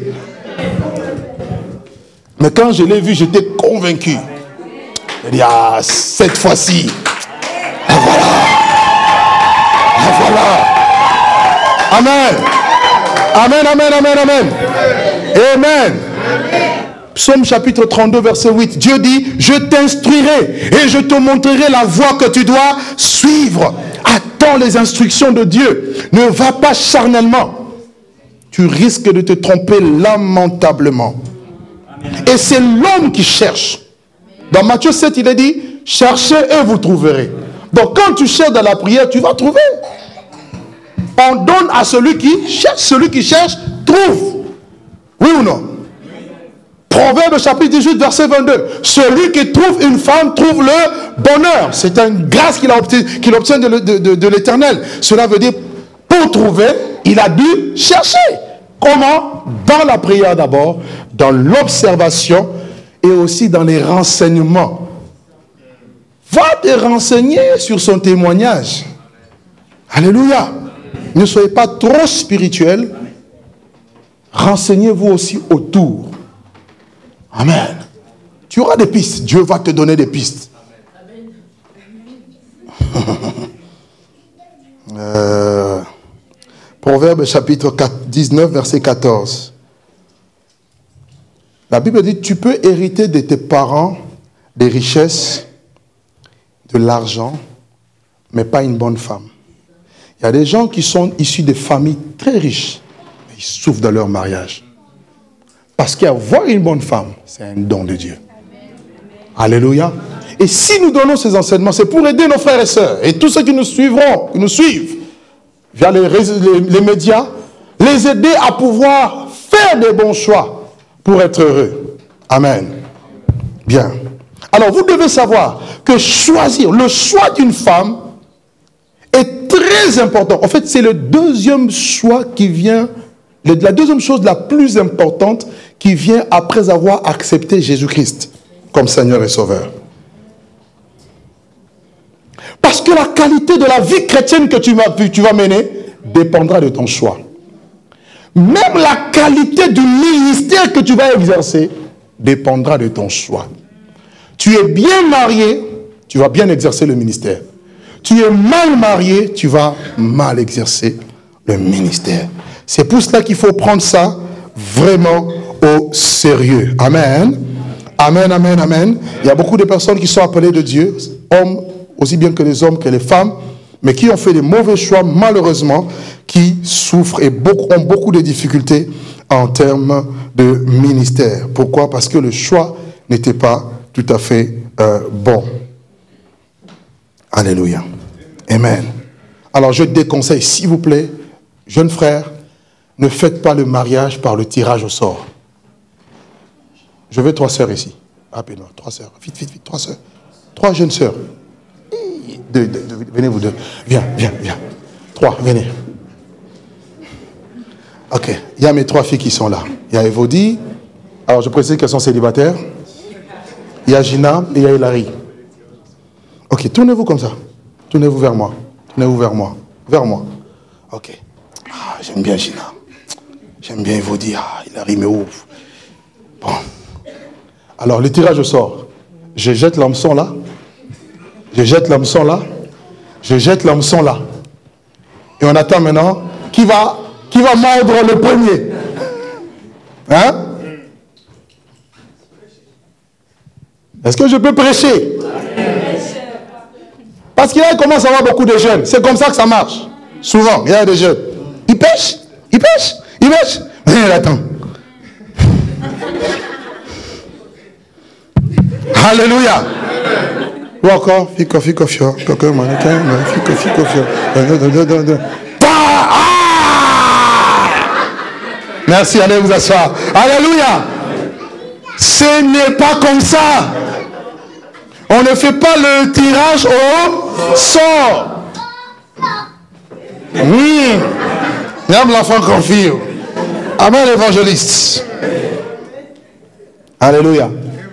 Mais quand je l'ai vu, j'étais convaincu. Je dis, ah, cette fois-ci, et voilà. Et voilà. Amen. Amen, amen, amen, amen. Amen. Psaume chapitre trente-deux, verset huit. Dieu dit, je t'instruirai et je te montrerai la voie que tu dois suivre. Attends les instructions de Dieu. Ne va pas charnellement. tu risques de te tromper lamentablement. Et c'est l'homme qui cherche. Dans Matthieu sept, il est dit, cherchez et vous trouverez. Donc quand tu cherches dans la prière, tu vas trouver. On donne à celui qui cherche. Celui qui cherche, trouve. Oui ou non? Proverbe chapitre dix-huit, verset vingt-deux. Celui qui trouve une femme trouve le bonheur. C'est une grâce qu'il obtient, qu'il obtient de, de, de, de l'Éternel. Cela veut dire, pour trouver, il a dû chercher. Comment? Dans la prière d'abord, dans l'observation et aussi dans les renseignements. Va te renseigner sur son témoignage. Alléluia. Ne soyez pas trop spirituel. Renseignez-vous aussi autour. Amen. Tu auras des pistes. Dieu va te donner des pistes. euh, Proverbe chapitre dix-neuf, verset quatorze. La Bible dit, tu peux hériter de tes parents des richesses, de l'argent, mais pas une bonne femme. Il y a des gens qui sont issus de familles très riches, mais ils souffrent dans leur mariage. Parce qu'avoir une bonne femme, c'est un don de Dieu. Alléluia. Et si nous donnons ces enseignements, c'est pour aider nos frères et sœurs, et tous ceux qui nous suivront, qui nous suivent, via les, les, les médias, les aider à pouvoir faire des bons choix pour être heureux. Amen. Bien. Alors, vous devez savoir que choisir, le choix d'une femme est très important. En fait, c'est le deuxième choix qui vient, la deuxième chose la plus importante qui vient après avoir accepté Jésus-Christ comme Seigneur et Sauveur. Parce que la qualité de la vie chrétienne que tu vas, tu vas mener dépendra de ton choix. Même la qualité du ministère que tu vas exercer dépendra de ton choix. Tu es bien marié, tu vas bien exercer le ministère. Tu es mal marié, tu vas mal exercer le ministère. C'est pour cela qu'il faut prendre ça vraiment au sérieux. Amen. Amen, amen, amen. Il y a beaucoup de personnes qui sont appelées de Dieu, hommes, aussi bien que les hommes que les femmes, mais qui ont fait des mauvais choix, malheureusement, qui souffrent et beaucoup, ont beaucoup de difficultés en termes de ministère. Pourquoi? Parce que le choix n'était pas tout à fait euh, bon. Alléluia. Amen. Alors je déconseille, s'il vous plaît, jeunes frères, ne faites pas le mariage par le tirage au sort. Je veux trois sœurs ici. Rappelez-moi, trois sœurs. Vite, vite, vite, trois sœurs. Trois jeunes sœurs. Deux, deux, deux, venez vous deux. Viens, viens, viens. Trois, venez. Ok, il y a mes trois filles qui sont là. Il y a Evodie. Alors je précise qu'elles sont célibataires. Il y a Gina et il y a Hilary. Ok, tournez-vous comme ça. Tournez-vous vers moi. Tournez-vous vers moi. Vers moi. Ok. Ah, j'aime bien Gina. J'aime bien Evodie. Ah, Hilary me ouvre. Bon. Alors, le tirage au sort. Je jette l'hameçon là. Je jette l'hameçon là. Je jette l'hameçon là. Et on attend maintenant qui va, qui va mordre le premier. Hein? Est-ce que je peux prêcher? Parce qu'il commence à avoir beaucoup de jeunes. C'est comme ça que ça marche. Souvent, il y a des jeunes. Ils pêchent. Ils pêchent. Ils pêchent. Mais attends. Alléluia. Ou encore, fico, fico, fio, coco, mannequin, fico, fico, fio. Merci, allez vous asseoir. Alléluia. Ce n'est pas comme ça. On ne fait pas le tirage au sort. Oui. Même l'enfant confie. Amen, l'évangéliste. Alléluia.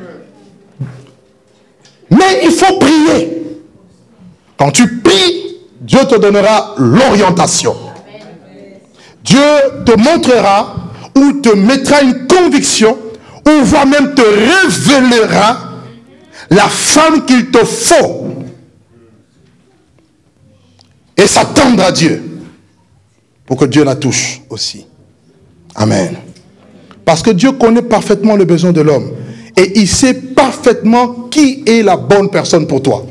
Mais il faut prier. Quand tu pries, Dieu te donnera l'orientation. Dieu te montrera ou te mettra une conviction ou voire même te révélera la femme qu'il te faut. Et s'attendre à Dieu pour que Dieu la touche aussi. Amen. Parce que Dieu connaît parfaitement le besoin de l'homme. Et il sait parfaitement qui est la bonne personne pour toi.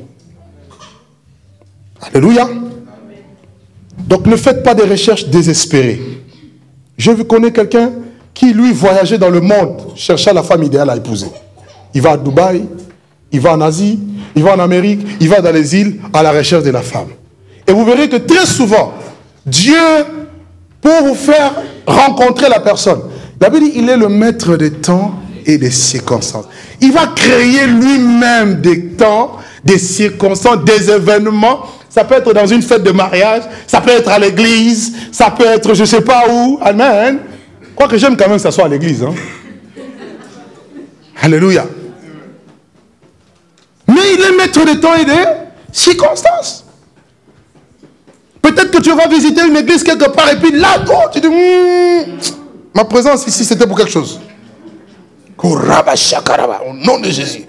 Alléluia. Donc ne faites pas des recherches désespérées. Je connais quelqu'un qui, lui, voyageait dans le monde, cherchait la femme idéale à épouser. Il va à Dubaï, il va en Asie, il va en Amérique, il va dans les îles à la recherche de la femme. Et vous verrez que très souvent, Dieu, pour vous faire rencontrer la personne, la Bible dit, il est le maître des temps et des circonstances. Il va créer lui-même des temps, des circonstances, des événements. Ça peut être dans une fête de mariage, ça peut être à l'église, ça peut être je ne sais pas où. Amen. Quoique j'aime quand même que ça soit à l'église. Hein. Alléluia. Mais il est maître des temps et des circonstances. Peut-être que tu vas visiter une église quelque part et puis là, oh, tu dis, mmm, ma présence ici c'était pour quelque chose. Au nom de Jésus.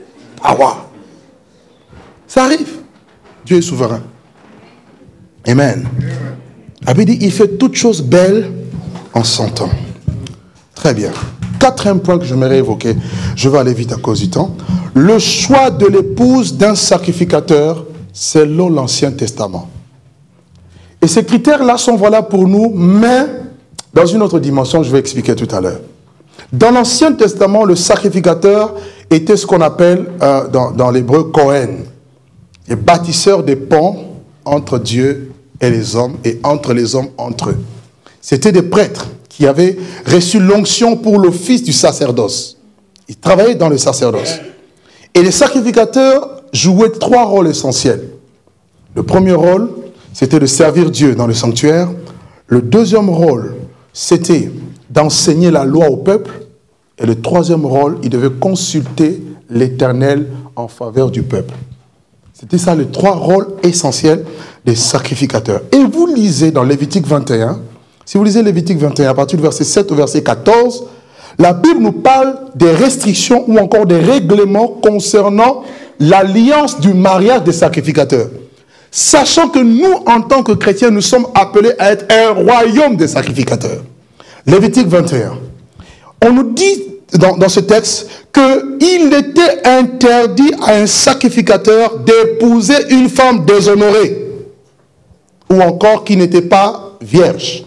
Ça arrive. Dieu est souverain. Amen. La Bible dit, il fait toutes choses belles en son temps. Très bien. Quatrième point que j'aimerais évoquer, je vais aller vite à cause du temps. Le choix de l'épouse d'un sacrificateur selon l'Ancien Testament. Et ces critères-là sont valables pour nous, mais dans une autre dimension, je vais expliquer tout à l'heure. Dans l'Ancien Testament, le sacrificateur était ce qu'on appelle euh, dans, dans l'hébreu Kohen, les bâtisseurs des ponts entre Dieu et les hommes, et entre les hommes entre eux. C'était des prêtres qui avaient reçu l'onction pour l'office du sacerdoce. Ils travaillaient dans le sacerdoce. Et les sacrificateurs jouaient trois rôles essentiels. Le premier rôle, c'était de servir Dieu dans le sanctuaire. Le deuxième rôle, c'était d'enseigner la loi au peuple. Et le troisième rôle, il devait consulter l'Éternel en faveur du peuple. C'était ça les trois rôles essentiels des sacrificateurs. Et vous lisez dans Lévitique vingt et un, si vous lisez Lévitique vingt et un, à partir du verset sept au verset quatorze, la Bible nous parle des restrictions ou encore des règlements concernant l'alliance du mariage des sacrificateurs. Sachant que nous, en tant que chrétiens, nous sommes appelés à être un royaume des sacrificateurs. Lévitique vingt et un. On nous dit dans, dans ce texte qu'il était interdit à un sacrificateur d'épouser une femme déshonorée ou encore qui n'était pas vierge.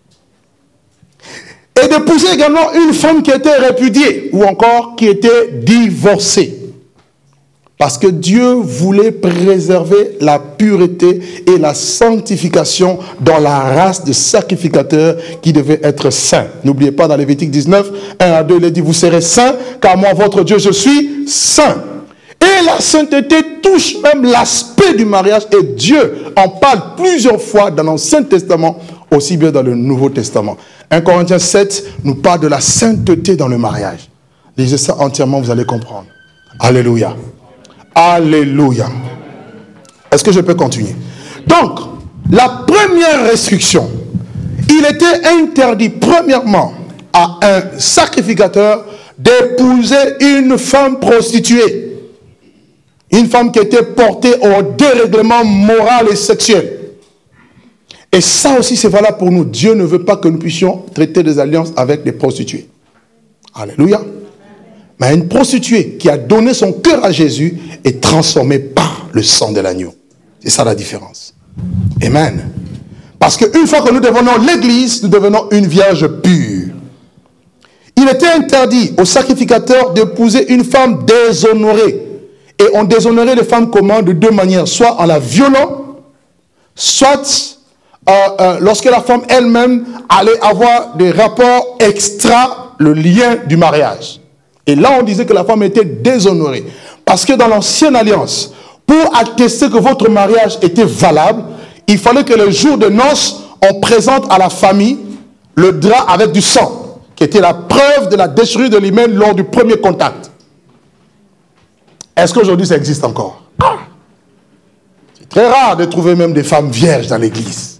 Et d'épouser également une femme qui était répudiée ou encore qui était divorcée. Parce que Dieu voulait préserver la pureté et la sanctification dans la race de sacrificateurs qui devaient être saints. N'oubliez pas dans Lévitique dix-neuf, un à deux, il est dit, vous serez saints, car moi, votre Dieu, je suis saint. Et la sainteté touche même l'aspect du mariage, et Dieu en parle plusieurs fois dans l'Ancien Testament, aussi bien dans le Nouveau Testament. un Corinthiens sept nous parle de la sainteté dans le mariage. Lisez ça entièrement, vous allez comprendre. Alléluia. Alléluia. Est-ce que je peux continuer? Donc, la première restriction, il était interdit premièrement à un sacrificateur d'épouser une femme prostituée. Une femme qui était portée au dérèglement moral et sexuel. Et ça aussi c'est valable pour nous. Dieu ne veut pas que nous puissions traiter des alliances avec des prostituées. Alléluia. Mais une prostituée qui a donné son cœur à Jésus est transformée par le sang de l'agneau. C'est ça la différence. Amen. Parce qu'une fois que nous devenons l'église, nous devenons une vierge pure. Il était interdit aux sacrificateurs d'épouser une femme déshonorée. Et on déshonorait les femmes comment? De deux manières. Soit en la violant, soit euh, euh, lorsque la femme elle-même allait avoir des rapports extra le lien du mariage. Et là, on disait que la femme était déshonorée. Parce que dans l'ancienne alliance, pour attester que votre mariage était valable, il fallait que le jour de noces, on présente à la famille le drap avec du sang, qui était la preuve de la déchirure de l'hymen lors du premier contact. Est-ce qu'aujourd'hui ça existe encore? Ah, c'est très rare de trouver même des femmes vierges dans l'église.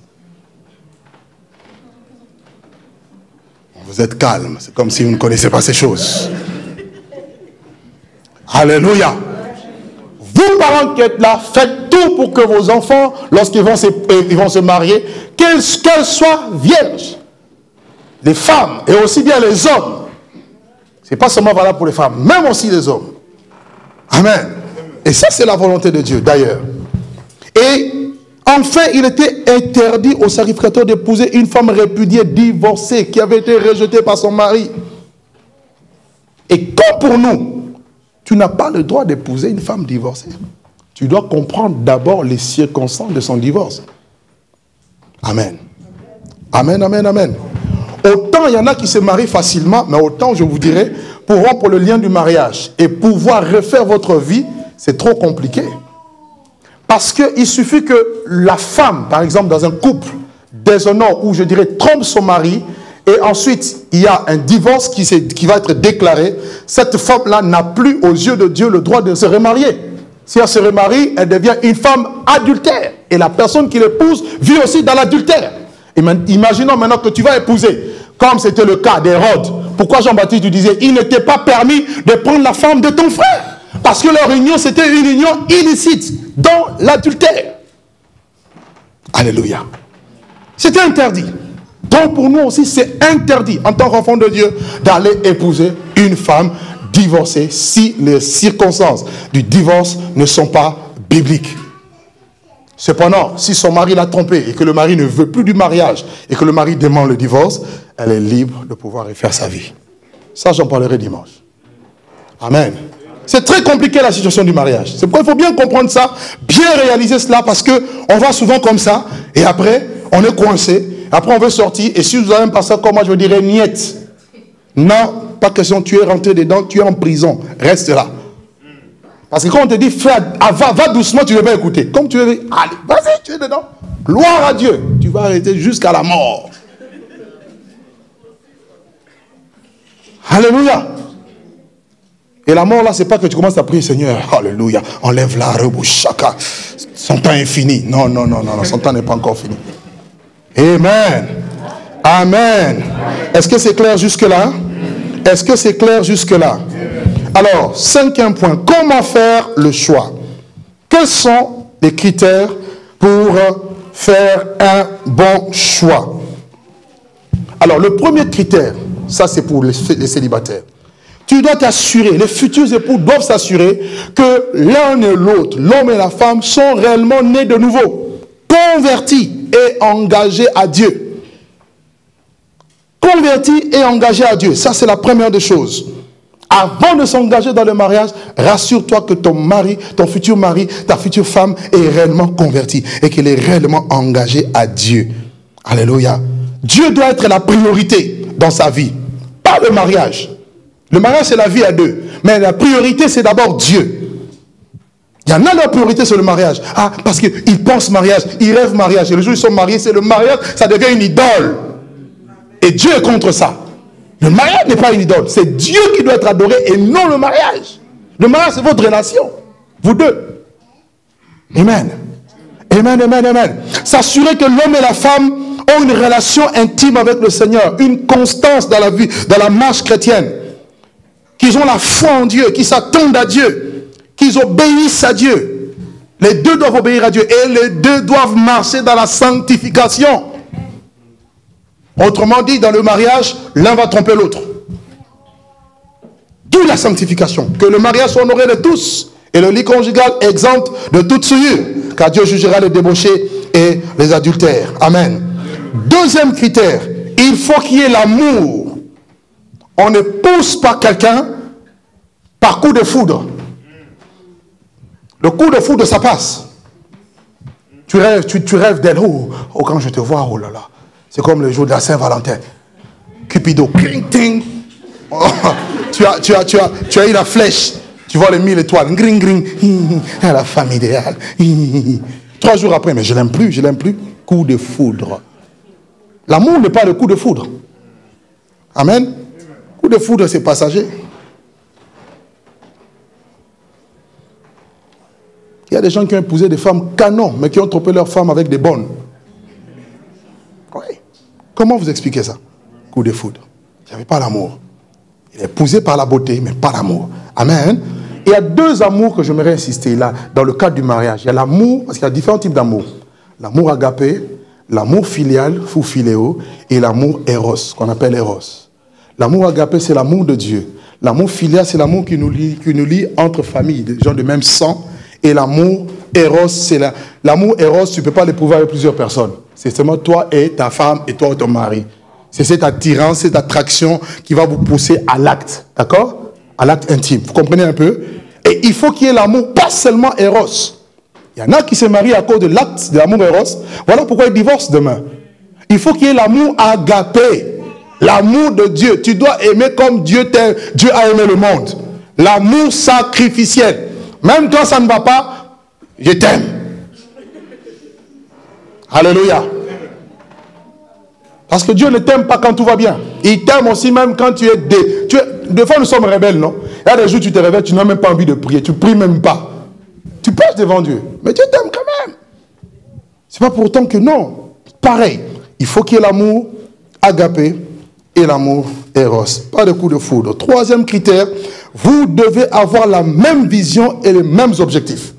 Vous êtes calme, c'est comme si vous ne connaissez pas ces choses. Alléluia. Vous, parents qui êtes là, faites tout pour que vos enfants, lorsqu'ils vont se, ils vont se marier, qu'elles qu'elles soient vierges. Les femmes, et aussi bien les hommes. Ce n'est pas seulement valable pour les femmes, même aussi les hommes. Amen. Et ça, c'est la volonté de Dieu, d'ailleurs. Et Enfin, il était interdit au sacrificateur d'épouser une femme répudiée, divorcée, qui avait été rejetée par son mari. Et comme pour nous, tu n'as pas le droit d'épouser une femme divorcée. Tu dois comprendre d'abord les circonstances de son divorce. Amen. Amen, amen, amen. Autant il y en a qui se marient facilement, mais autant je vous dirais, pour rompre le lien du mariage et pouvoir refaire votre vie, c'est trop compliqué. Parce qu'il suffit que la femme, par exemple, dans un couple déshonore, ou je dirais trompe son mari, et ensuite il y a un divorce qui, qui va être déclaré, cette femme-là n'a plus aux yeux de Dieu le droit de se remarier. Si elle se remarie, elle devient une femme adultère. Et la personne qui l'épouse vit aussi dans l'adultère. Imaginons maintenant que tu vas épouser, comme c'était le cas d'Hérode. Pourquoi Jean-Baptiste lui disait, il n'était pas permis de prendre la femme de ton frère? Parce que leur union, c'était une union illicite dans l'adultère. Alléluia. C'était interdit. Donc pour nous aussi, c'est interdit, en tant qu'enfant de Dieu, d'aller épouser une femme divorcée si les circonstances du divorce ne sont pas bibliques. Cependant, si son mari l'a trompée et que le mari ne veut plus du mariage et que le mari demande le divorce, elle est libre de pouvoir refaire sa vie. Ça, j'en parlerai dimanche. Amen. C'est très compliqué la situation du mariage. C'est pourquoi il faut bien comprendre ça, bien réaliser cela, parce qu'on va souvent comme ça, et après, on est coincé, après on veut sortir, et si vous avez un pasteur comme moi, je vous dirais niette. Non, pas question, tu es rentré dedans, tu es en prison, reste là. Parce que quand on te dit, frère, va, va doucement, tu ne veux pas écouter. Comme tu veux, allez, vas-y, tu es dedans. Gloire à Dieu, tu vas arrêter jusqu'à la mort. Alléluia. Et la mort là, c'est pas que tu commences à prier, Seigneur, alléluia, enlève la rebouchaka. Son temps est fini. Non, non, non, non, non, son temps n'est pas encore fini. Amen. Amen. Est-ce que c'est clair jusque-là? Est-ce que c'est clair jusque-là? Alors, cinquième point, comment faire le choix? Quels sont les critères pour faire un bon choix? Alors, le premier critère, ça c'est pour les, les célibataires. Tu dois t'assurer, les futurs époux doivent s'assurer que l'un et l'autre, l'homme et la femme, sont réellement nés de nouveau, convertis et engagés à Dieu. Convertis et engagés à Dieu, ça c'est la première des choses. Avant de s'engager dans le mariage, rassure-toi que ton mari, ton futur mari, ta future femme est réellement convertie et qu'elle est réellement engagée à Dieu. Alléluia. Dieu doit être la priorité dans sa vie, pas le mariage. Le mariage, c'est la vie à deux. Mais la priorité, c'est d'abord Dieu. Il y en a leur priorité sur le mariage. Ah, parce qu'ils pensent mariage, ils rêvent mariage. Et le jour où ils sont mariés, c'est le mariage, ça devient une idole. Et Dieu est contre ça. Le mariage n'est pas une idole. C'est Dieu qui doit être adoré et non le mariage. Le mariage, c'est votre relation. Vous deux. Amen. Amen, amen, amen. S'assurer que l'homme et la femme ont une relation intime avec le Seigneur. Une constance dans la vie, dans la marche chrétienne. Qu'ils ont la foi en Dieu, qu'ils s'attendent à Dieu, qu'ils obéissent à Dieu. Les deux doivent obéir à Dieu et les deux doivent marcher dans la sanctification. Autrement dit, dans le mariage, l'un va tromper l'autre. D'où la sanctification. Que le mariage soit honoré de tous et le lit conjugal exempt de toute souillure, car Dieu jugera les débauchés et les adultères. Amen. Deuxième critère, il faut qu'il y ait l'amour. On ne pousse pas quelqu'un par coup de foudre. Le coup de foudre, ça passe. Tu rêves, tu, tu rêves d'elle. Oh, oh, quand je te vois, oh là là. C'est comme le jour de la Saint-Valentin. Cupido. Cling, ting. Oh, tu, as, tu, as, tu, as, tu as eu la flèche. Tu vois les mille étoiles. Gring, gring. La femme idéale. Trois jours après, mais je l'aime plus, je l'aime plus. Coup de foudre. L'amour n'est pas le coup de foudre. Amen. Coup de foudre, c'est passager. Il y a des gens qui ont épousé des femmes canons, mais qui ont trompé leurs femmes avec des bonnes. Oui. Comment vous expliquez ça? Coup de foudre. Il n'y avait pas l'amour. Il est épousé par la beauté, mais pas l'amour. Amen. Et il y a deux amours que j'aimerais insister là, dans le cadre du mariage. Il y a l'amour, parce qu'il y a différents types d'amour. L'amour agapé, l'amour filial, ou philéo, et l'amour éros, qu'on appelle éros. L'amour agapé, c'est l'amour de Dieu. L'amour filial, c'est l'amour qui nous lie, qui nous lie entre familles, des gens de même sang Et l'amour Eros, c'est la, l'amour Eros, tu ne peux pas l'éprouver avec plusieurs personnes. C'est seulement toi et ta femme et toi et ton mari. C'est cette attirance, cette attraction qui va vous pousser à l'acte. D'accord? À l'acte intime. Vous comprenez un peu? Et il faut qu'il y ait l'amour, pas seulement Eros. Il y en a qui se marient à cause de l'acte de l'amour Eros. Voilà pourquoi ils divorcent demain. Il faut qu'il y ait l'amour agapé. L'amour de Dieu. Tu dois aimer comme Dieu t'aime. Dieu a aimé le monde. L'amour sacrificiel. Même quand ça ne va pas, je t'aime. Alléluia. Parce que Dieu ne t'aime pas quand tout va bien. Il t'aime aussi même quand tu es... Dé... Tu es... Des fois, nous sommes rebelles, non? Il y a des jours où tu te réveilles, tu n'as même pas envie de prier. Tu ne pries même pas. Tu passes devant Dieu. Mais Dieu t'aime quand même. Ce n'est pas pour autant que non. Pareil. Il faut qu'il y ait l'amour agapé et l'amour Eros. Pas de coup de foudre. Troisième critère, vous devez avoir la même vision et les mêmes objectifs.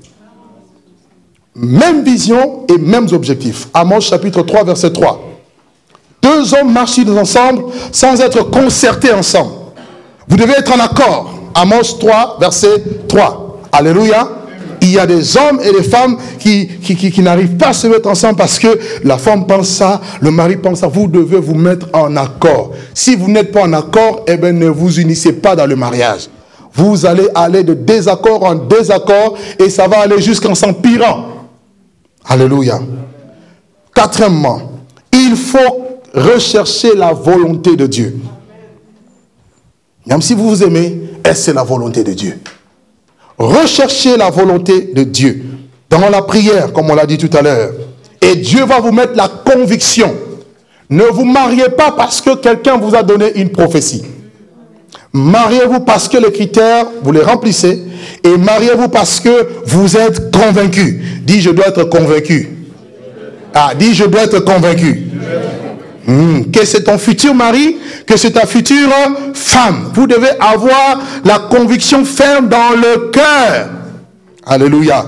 Même vision et mêmes objectifs. Amos chapitre trois, verset trois. Deux hommes marchent ensemble sans être concertés ensemble. Vous devez être en accord. Amos trois, verset trois. Alléluia. Il y a des hommes et des femmes qui, qui, qui, qui n'arrivent pas à se mettre ensemble parce que la femme pense ça, le mari pense ça. Vous devez vous mettre en accord. Si vous n'êtes pas en accord, eh bien, ne vous unissez pas dans le mariage. Vous allez aller de désaccord en désaccord et ça va aller jusqu'en s'empirant. Alléluia. Quatrièmement, il faut rechercher la volonté de Dieu. Même si vous vous aimez, est-ce que c'est la volonté de Dieu? Recherchez la volonté de Dieu dans la prière, comme on l'a dit tout à l'heure. Et Dieu va vous mettre la conviction. Ne vous mariez pas parce que quelqu'un vous a donné une prophétie. Mariez-vous parce que les critères, vous les remplissez. Et mariez-vous parce que vous êtes convaincu. Dis, je dois être convaincu. Ah, dis, je dois être convaincu. Mmh. Que c'est ton futur mari, que c'est ta future femme. Vous devez avoir la conviction ferme dans le cœur. Alléluia.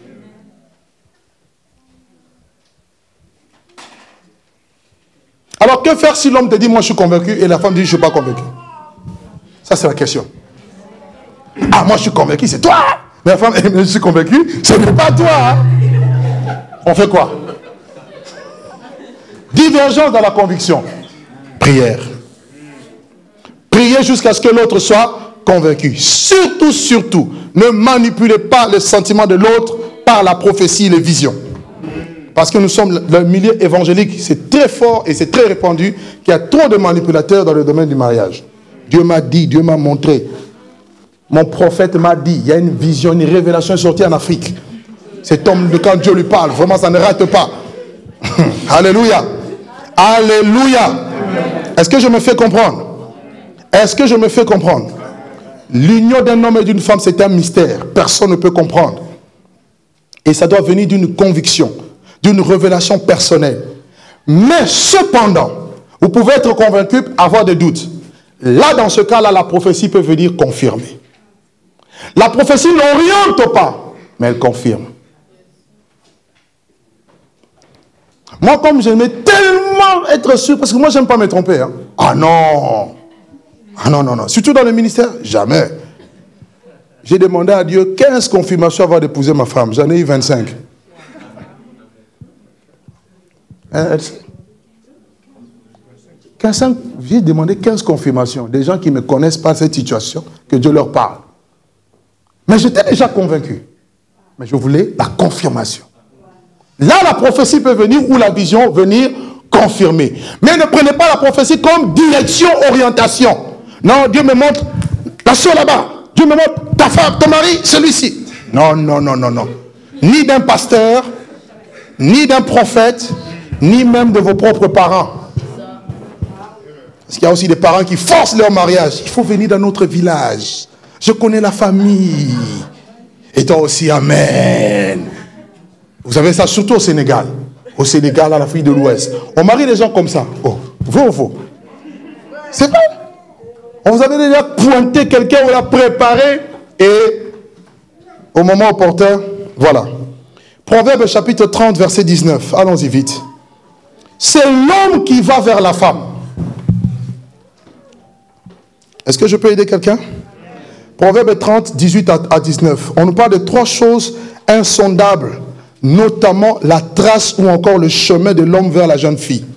Alors que faire si l'homme te dit moi je suis convaincu et la femme dit je ne suis pas convaincu? Ça c'est la question. Ah moi je suis convaincu, c'est toi. Mais la femme, je suis convaincu, ce n'est pas toi. Hein? On fait quoi? Divergence dans la conviction. Prière. Priez jusqu'à ce que l'autre soit convaincu. Surtout, surtout, ne manipulez pas les sentiments de l'autre par la prophétie et les visions. Parce que nous sommes dans le milieu évangélique, c'est très fort et c'est très répandu qu'il y a trop de manipulateurs dans le domaine du mariage. Dieu m'a dit, Dieu m'a montré. Mon prophète m'a dit, il y a une vision, une révélation sortie en Afrique. Cet homme, quand Dieu lui parle, vraiment ça ne rate pas. Alléluia. Alléluia. Est-ce que je me fais comprendre? Est-ce que je me fais comprendre? L'union d'un homme et d'une femme, c'est un mystère. Personne ne peut comprendre. Et ça doit venir d'une conviction, d'une révélation personnelle. Mais cependant, vous pouvez être convaincu, avoir des doutes. Là, dans ce cas-là, la prophétie peut venir confirmer. La prophétie n'oriente pas, mais elle confirme. Moi, comme j'aimais tellement être sûr, parce que moi, j'aime pas me tromper. Hein. Ah non. Ah non, non, non. Surtout dans le ministère, jamais. J'ai demandé à Dieu quinze confirmations avant d'épouser ma femme. J'en ai eu vingt-cinq. Hein, elle sait. J'ai demandé quinze confirmations. Des gens qui ne connaissent pas cette situation, que Dieu leur parle. Mais j'étais déjà convaincu. Mais je voulais la confirmation. Là, la prophétie peut venir ou la vision venir confirmer. Mais ne prenez pas la prophétie comme direction, orientation. Non, Dieu me montre la soeur là-bas. Dieu me montre ta femme, ton mari, celui-ci. Non, non, non, non, non. Ni d'un pasteur, ni d'un prophète, ni même de vos propres parents. Parce qu'il y a aussi des parents qui forcent leur mariage. Il faut venir dans notre village. Je connais la famille. Et toi aussi, amen. Vous avez ça surtout au Sénégal. Au Sénégal, à l'Afrique de l'Ouest. On marie des gens comme ça. Oh, vrai ou faux? C'est vrai. On vous avait déjà pointé quelqu'un, on l'a préparé. Et au moment opportun, voilà. Proverbe chapitre trente, verset dix-neuf. Allons-y vite. C'est l'homme qui va vers la femme. Est-ce que je peux aider quelqu'un? Proverbe trente, dix-huit à dix-neuf. On nous parle de trois choses insondables, notamment la trace ou encore le chemin de l'homme vers la jeune fille.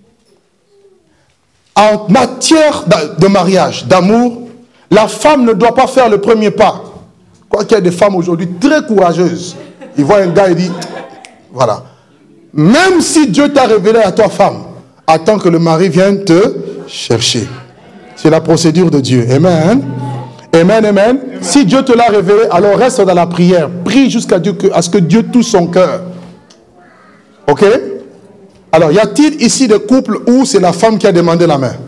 En matière de mariage, d'amour, la femme ne doit pas faire le premier pas. Quoi qu'il y ait des femmes aujourd'hui très courageuses. Ils voient un gars et disent, voilà. Même si Dieu t'a révélé à toi, femme, attends que le mari vienne te chercher. C'est la procédure de Dieu. Amen. Amen, amen. Amen. Si Dieu te l'a révélé, alors reste dans la prière. Prie jusqu'à Dieu, à ce que Dieu touche son cœur. Ok? Alors, y a-t-il ici des couples où c'est la femme qui a demandé la main?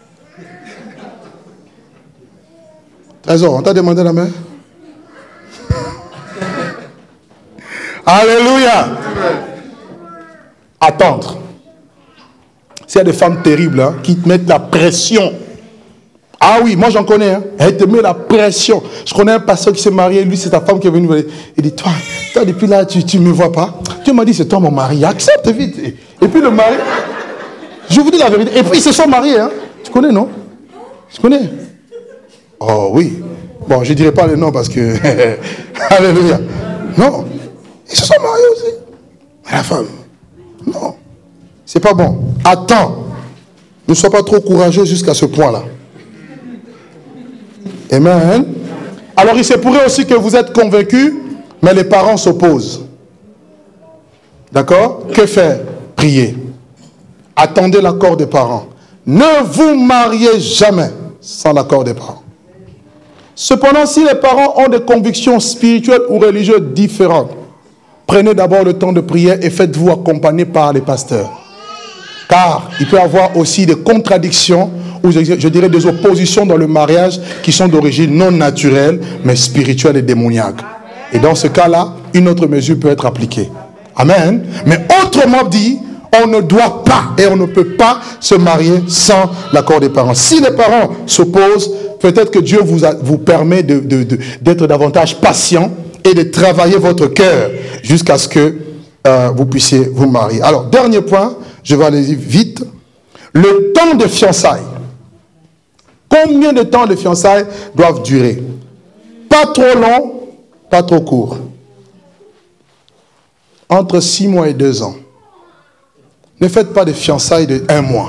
Trésor, on t'a demandé la main? Alléluia! Attendre. S'il y a des femmes terribles hein, qui te mettent la pression. Ah oui, moi j'en connais. Hein. Elle te met la pression. Je connais un pasteur qui s'est marié. Lui, c'est ta femme qui est venue. Il dit, toi, toi depuis là, tu ne me vois pas. Dieu m'a dit, c'est toi mon mari. Accepte vite. Et, et puis le mari, je vous dis la vérité. Et puis ils se sont mariés. Hein. Tu connais, non? Tu connais? Oh oui. Bon, je ne dirai pas le nom parce que... Alléluia. Non. Ils se sont mariés aussi. La femme. Non. C'est pas bon. Attends. Ne sois pas trop courageux jusqu'à ce point-là. Amen. Alors il se pourrait aussi que vous êtes convaincus, mais les parents s'opposent. D'accord? Que faire? Prier. Attendez l'accord des parents. Ne vous mariez jamais sans l'accord des parents. Cependant, si les parents ont des convictions spirituelles ou religieuses différentes, prenez d'abord le temps de prière et faites-vous accompagner par les pasteurs. Car il peut y avoir aussi des contradictions, ou je, je dirais des oppositions dans le mariage qui sont d'origine non naturelle, mais spirituelle et démoniaque. Et dans ce cas-là, une autre mesure peut être appliquée. Amen. Mais autrement dit, on ne doit pas et on ne peut pas se marier sans l'accord des parents. Si les parents s'opposent, peut-être que Dieu vous, a, vous permet de, de, de, d'être davantage patient et de travailler votre cœur jusqu'à ce que euh, vous puissiez vous marier. Alors, dernier point, je vais aller vite. Le temps de fiançailles. Combien de temps de fiançailles doivent durer? Pas trop long, pas trop court. Entre six mois et deux ans. Ne faites pas de fiançailles de un mois.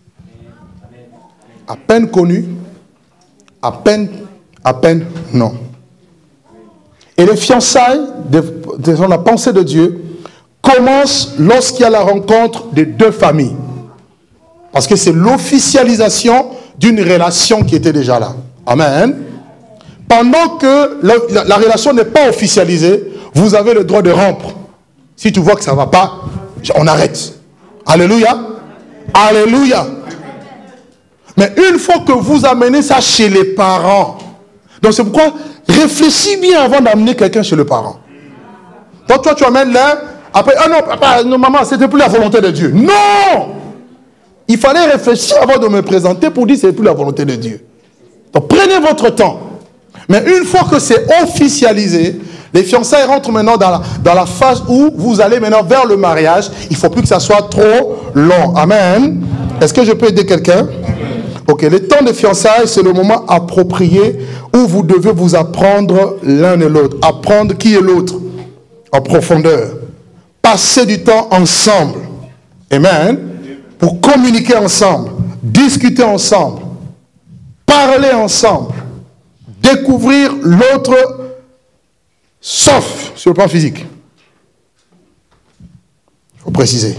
À peine connu, à peine, à peine non. Et les fiançailles, de, de, de la pensée de Dieu, commencent lorsqu'il y a la rencontre des deux familles. Parce que c'est l'officialisation d'une relation qui était déjà là. Amen. Pendant que la, la, la relation n'est pas officialisée, vous avez le droit de rompre. Si tu vois que ça ne va pas, on arrête. Alléluia. Alléluia. Mais une fois que vous amenez ça chez les parents, donc c'est pourquoi réfléchis bien avant d'amener quelqu'un chez le parent. Donc toi tu amènes l'un, après, ah non, papa, non maman, c'était plus la volonté de Dieu. Non! Il fallait réfléchir avant de me présenter pour dire que c'est plus la volonté de Dieu. Donc prenez votre temps. Mais une fois que c'est officialisé, les fiançailles rentrent maintenant dans la, dans la phase où vous allez maintenant vers le mariage. Il ne faut plus que ça soit trop long. Amen. Est-ce que je peux aider quelqu'un? Ok, le temps de fiançailles, c'est le moment approprié où vous devez vous apprendre l'un et l'autre. Apprendre qui est l'autre en profondeur. Passer du temps ensemble. Amen. Pour communiquer ensemble, discuter ensemble, parler ensemble, découvrir l'autre, sauf sur le plan physique. Il faut préciser.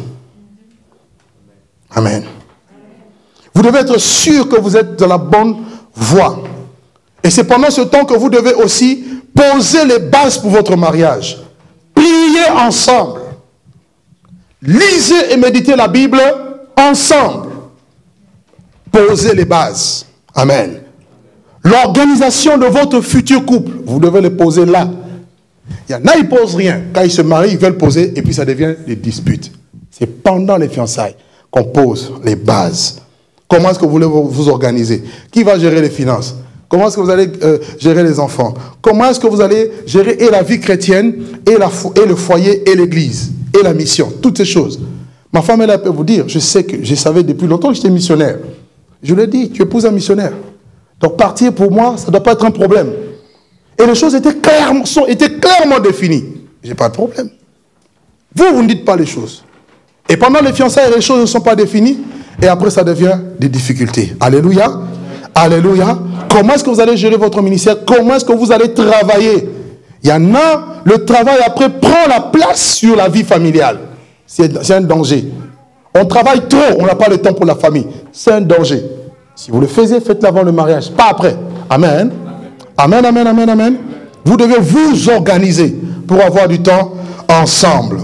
Amen. Vous devez être sûr que vous êtes dans la bonne voie. Et c'est pendant ce temps que vous devez aussi poser les bases pour votre mariage. Priez ensemble. Lisez et méditez la Bible ensemble. Posez les bases. Amen. L'organisation de votre futur couple, vous devez les poser là. Il y en a, ils ne posent rien. Quand ils se marient, ils veulent poser et puis ça devient des disputes. C'est pendant les fiançailles qu'on pose les bases. Comment est-ce que vous voulez vous organiser? Qui va gérer les finances? Comment est-ce que vous allez euh, gérer les enfants? Comment est-ce que vous allez gérer et la vie chrétienne, et, la fo et le foyer, et l'église, et la mission? Toutes ces choses. Ma femme, elle peut vous dire, je sais que je savais depuis longtemps que j'étais missionnaire. Je lui ai dit, tu épouses un missionnaire. Donc partir pour moi, ça ne doit pas être un problème. Et les choses étaient clairement, sont, étaient clairement définies. j'ai pas de problème. Vous, vous ne dites pas les choses. Et pendant les fiançailles, les choses ne sont pas définies. Et après, ça devient des difficultés. Alléluia. Alléluia. Comment est-ce que vous allez gérer votre ministère? Comment est-ce que vous allez travailler? Il y en a, le travail après prend la place sur la vie familiale. C'est un danger. On travaille trop, on n'a pas le temps pour la famille. C'est un danger. Si vous le faisiez, faites-le avant le mariage, pas après. Amen. Amen, amen, amen, amen. Vous devez vous organiser pour avoir du temps ensemble.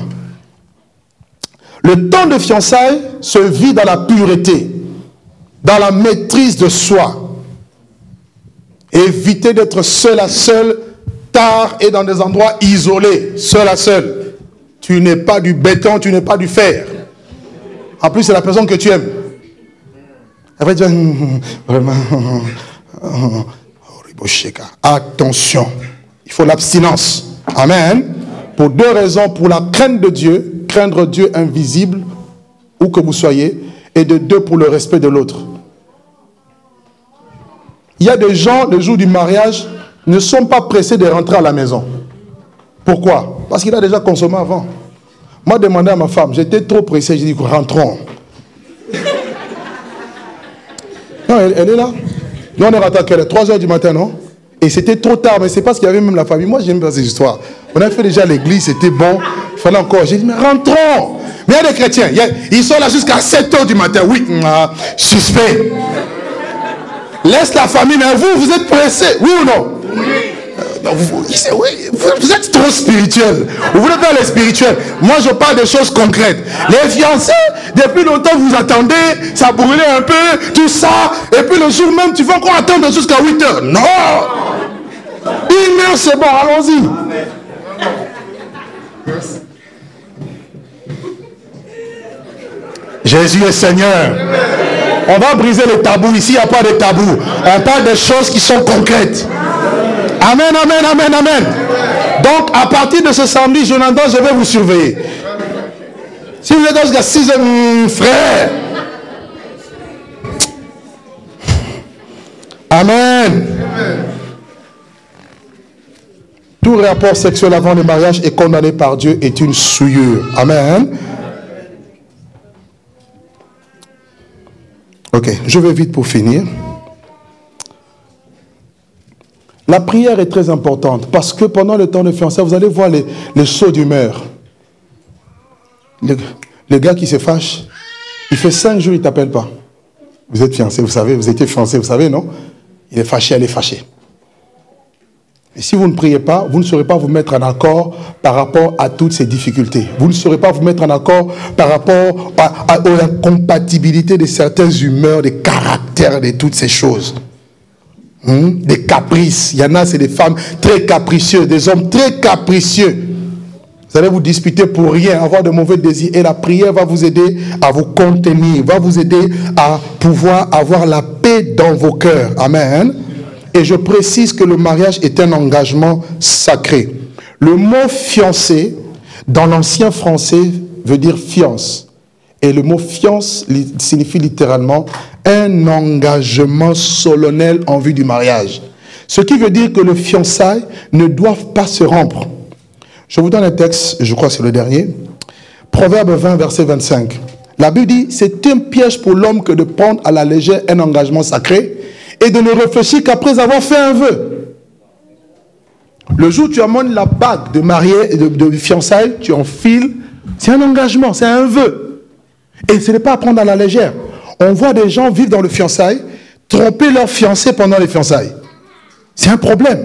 Le temps de fiançailles se vit dans la pureté, dans la maîtrise de soi. Évitez d'être seul à seul, tard et dans des endroits isolés, seul à seul. Tu n'es pas du béton, tu n'es pas du fer. En plus, c'est la personne que tu aimes. Après, tu vas... Vraiment... Attention. Il faut l'abstinence. Amen. Pour deux raisons. Pour la crainte de Dieu, craindre Dieu invisible, où que vous soyez. Et de deux, pour le respect de l'autre. Il y a des gens, le jour du mariage, ne sont pas pressés de rentrer à la maison. Pourquoi? Parce qu'il a déjà consommé avant. Moi, j'ai demandé à ma femme, j'étais trop pressé, j'ai dit, rentrons. Non, elle, elle est là. Nous, on est rentré à quelle heure? trois heures du matin, non? Et c'était trop tard, mais c'est parce qu'il y avait même la famille. Moi, j'aime pas ces histoires. On a fait déjà l'église, c'était bon. Il fallait encore. J'ai dit, mais rentrons. Mais il y a des chrétiens, il y a, ils sont là jusqu'à sept heures du matin. Oui, ah, suspect. Laisse la famille, mais vous, vous êtes pressés. Oui ou non? Oui. Euh, vous, oui, vous êtes trop spirituel. Vous voulez faire les spirituels. Moi, je parle des choses concrètes. Les fiancés, depuis longtemps, vous attendez, ça brûlait un peu, tout ça. Et puis le jour même, tu vas encore attendre jusqu'à huit heures. Non! Une heure, c'est bon, allons-y. Jésus est Seigneur. On va briser les tabous. Ici, il n'y a pas de tabous. On parle des choses qui sont concrètes. Amen, amen, amen, amen. Donc, à partir de ce samedi, Jonathan, je vais vous surveiller. Si vous êtes dans jusqu'à six heures, frère. Amen. Tout rapport sexuel avant le mariage est condamné par Dieu, est une souillure. Amen. Ok, je vais vite pour finir. La prière est très importante parce que pendant le temps de fiançailles, vous allez voir les, les sauts d'humeur. Le, le gars qui se fâche, il fait cinq jours, il ne t'appelle pas. Vous êtes fiancé, vous savez, vous étiez fiancé, vous savez, non? Il est fâché, elle est fâchée. Et si vous ne priez pas, vous ne saurez pas vous mettre en accord par rapport à toutes ces difficultés. Vous ne saurez pas vous mettre en accord par rapport à, à, à la compatibilité de certaines humeurs, des caractères, de toutes ces choses. Hum? Des caprices. Il y en a, c'est des femmes très capricieuses, des hommes très capricieux. Vous allez vous disputer pour rien, avoir de mauvais désirs. Et la prière va vous aider à vous contenir, va vous aider à pouvoir avoir la paix dans vos cœurs. Amen. Et je précise que le mariage est un engagement sacré. Le mot fiancé, dans l'ancien français, veut dire fiance. Et le mot fiance signifie littéralement un engagement solennel en vue du mariage. Ce qui veut dire que les fiançailles ne doivent pas se rompre. Je vous donne un texte, je crois que c'est le dernier. Proverbe vingt, verset vingt-cinq. La Bible dit, c'est un piège pour l'homme que de prendre à la légère un engagement sacré et de ne réfléchir qu'après avoir fait un vœu. Le jour où tu amènes la bague de mariée, de, de fiançailles, tu enfiles, c'est un engagement, c'est un vœu. Et ce n'est pas à prendre à la légère. On voit des gens vivre dans le fiançailles, tromper leur fiancé pendant les fiançailles. C'est un problème.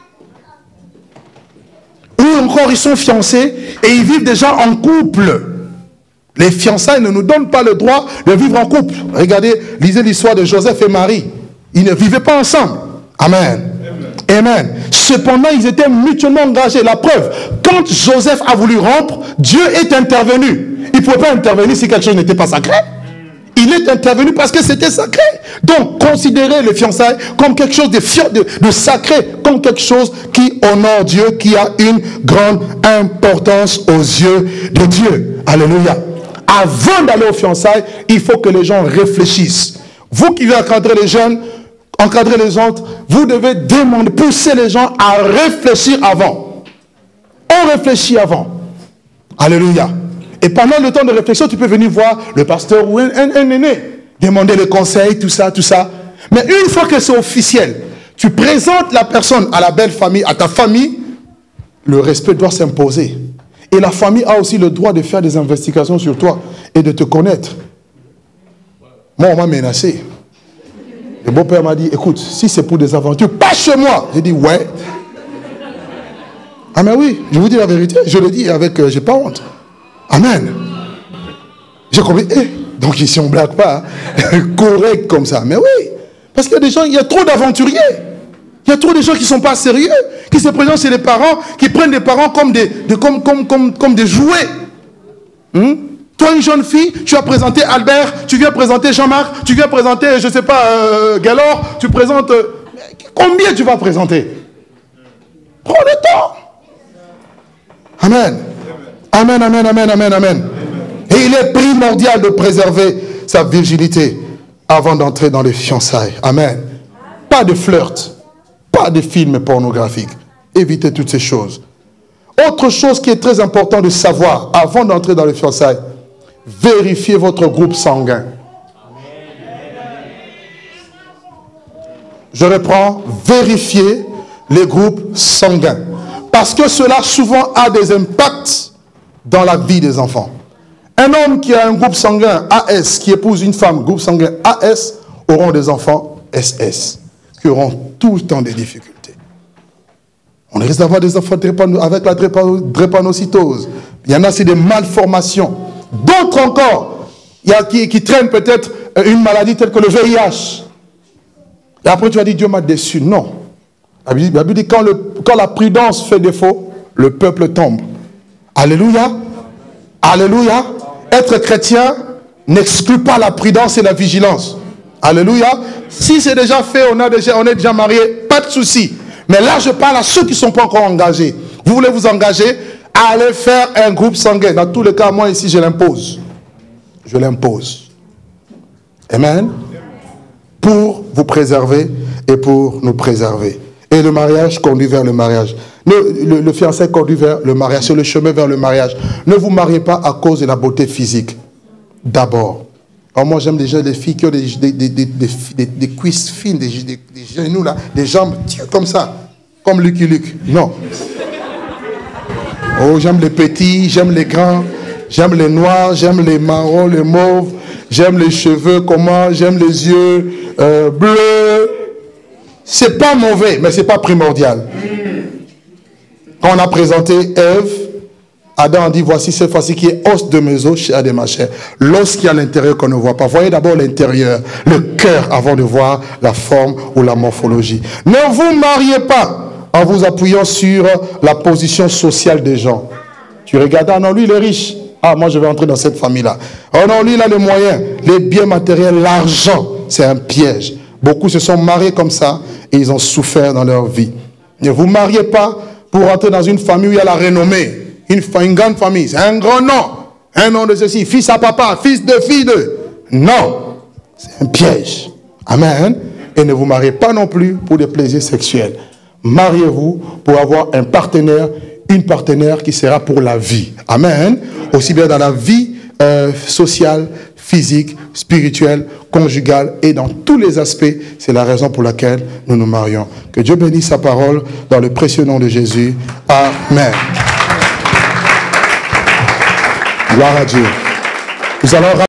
Ou encore ils sont fiancés et ils vivent déjà en couple. Les fiançailles ne nous donnent pas le droit de vivre en couple. Regardez, lisez l'histoire de Joseph et Marie. Ils ne vivaient pas ensemble. Amen. Amen. Amen. Cependant, ils étaient mutuellement engagés. La preuve, quand Joseph a voulu rompre, Dieu est intervenu. Il ne pouvait pas intervenir si quelque chose n'était pas sacré. Il est intervenu parce que c'était sacré. Donc, considérez les fiançailles comme quelque chose de, de, de sacré, comme quelque chose qui honore Dieu, qui a une grande importance aux yeux de Dieu. Alléluia. Avant d'aller aux fiançailles, il faut que les gens réfléchissent. Vous qui voulez encadrer les jeunes, encadrer les autres, vous devez demander, pousser les gens à réfléchir avant. On réfléchit avant. Alléluia. Et pendant le temps de réflexion, tu peux venir voir le pasteur ou un, un, un aîné, demander le conseil, tout ça, tout ça. Mais une fois que c'est officiel, tu présentes la personne à la belle famille, à ta famille, le respect doit s'imposer. Et la famille a aussi le droit de faire des investigations sur toi et de te connaître. Moi, on m'a menacé. Le beau-père m'a dit, écoute, si c'est pour des aventures, pas chez moi. J'ai dit, ouais. Ah mais oui, je vous dis la vérité, je le dis avec, euh, j'ai pas honte. Amen. J'ai compris, eh, donc ici on ne blague pas, hein. Correct comme ça. Mais oui, parce qu'il y a des gens, il y a trop d'aventuriers. Il y a trop de gens qui ne sont pas sérieux, qui se présentent chez les parents, qui prennent les parents comme des, de, comme, comme, comme, comme des jouets. Hmm? Toi, une jeune fille, tu as présenté Albert, tu viens présenter Jean-Marc, tu viens présenter, je ne sais pas, euh, Galore, tu présentes... Euh, combien tu vas présenter? Prends le temps. Amen. Amen, amen, amen, amen, amen. Et il est primordial de préserver sa virginité avant d'entrer dans les fiançailles. Amen. Pas de flirt, pas de films pornographiques. Évitez toutes ces choses. Autre chose qui est très important de savoir avant d'entrer dans les fiançailles, vérifiez votre groupe sanguin. Je reprends, vérifiez les groupes sanguins. Parce que cela souvent a des impacts dans la vie des enfants. Un homme qui a un groupe sanguin A S, qui épouse une femme, groupe sanguin A S, auront des enfants S S, qui auront tout le temps des difficultés. On risque d'avoir des enfants avec la drépanocytose. Il y en a, c'est des malformations. D'autres encore, il y a qui, qui traînent peut-être une maladie telle que le V I H. Et après tu vas dire, Dieu m'a déçu. Non. La Bible dit, quand, le, quand la prudence fait défaut, le peuple tombe. Alléluia. Alléluia. Être chrétien n'exclut pas la prudence et la vigilance. Alléluia. Si c'est déjà fait, on, a déjà, on est déjà marié, pas de souci. Mais là, je parle à ceux qui ne sont pas encore engagés. Vous voulez vous engager? Allez faire un groupe sanguin. Dans tous les cas, moi ici, je l'impose. Je l'impose. Amen. Pour vous préserver et pour nous préserver. Et le mariage conduit vers le mariage. Le, le, le fiançailles conduit vers le mariage. C'est le chemin vers le mariage. Ne vous mariez pas à cause de la beauté physique. D'abord. Alors moi, j'aime déjà les filles qui ont des, des, des, des, des, des cuisses fines, des, des, des genoux là, des jambes comme ça. Comme Lucky Luke. Non. Oh, j'aime les petits, j'aime les grands, j'aime les noirs, j'aime les marrons, les mauves, j'aime les cheveux comment, j'aime les yeux euh, bleus. C'est pas mauvais, mais c'est pas primordial. Quand on a présenté Ève, Adam a dit, voici cette fois-ci qui est os de mes os, chair de ma chair. L'os qui est à l'intérieur qu'on ne voit pas. Voyez d'abord l'intérieur, le cœur, avant de voir la forme ou la morphologie. Ne vous mariez pas en vous appuyant sur la position sociale des gens. Tu regardes, ah non, lui il est riche. Ah, moi je vais entrer dans cette famille-là. Oh non, lui il a les moyens, les biens matériels, l'argent. C'est un piège. Beaucoup se sont mariés comme ça et ils ont souffert dans leur vie. Ne vous mariez pas pour entrer dans une famille où il y a la renommée. Une, une grande famille, c'est un grand nom. Un nom de ceci, fils à papa, fils de fille de. Non, c'est un piège. Amen. Et ne vous mariez pas non plus pour des plaisirs sexuels. Mariez-vous pour avoir un partenaire, une partenaire qui sera pour la vie. Amen. Aussi bien dans la vie euh, sociale, physique, spirituelle, conjugale et dans tous les aspects. C'est la raison pour laquelle nous nous marions. Que Dieu bénisse sa parole dans le précieux nom de Jésus. Amen. Gloire à Dieu. Nous allons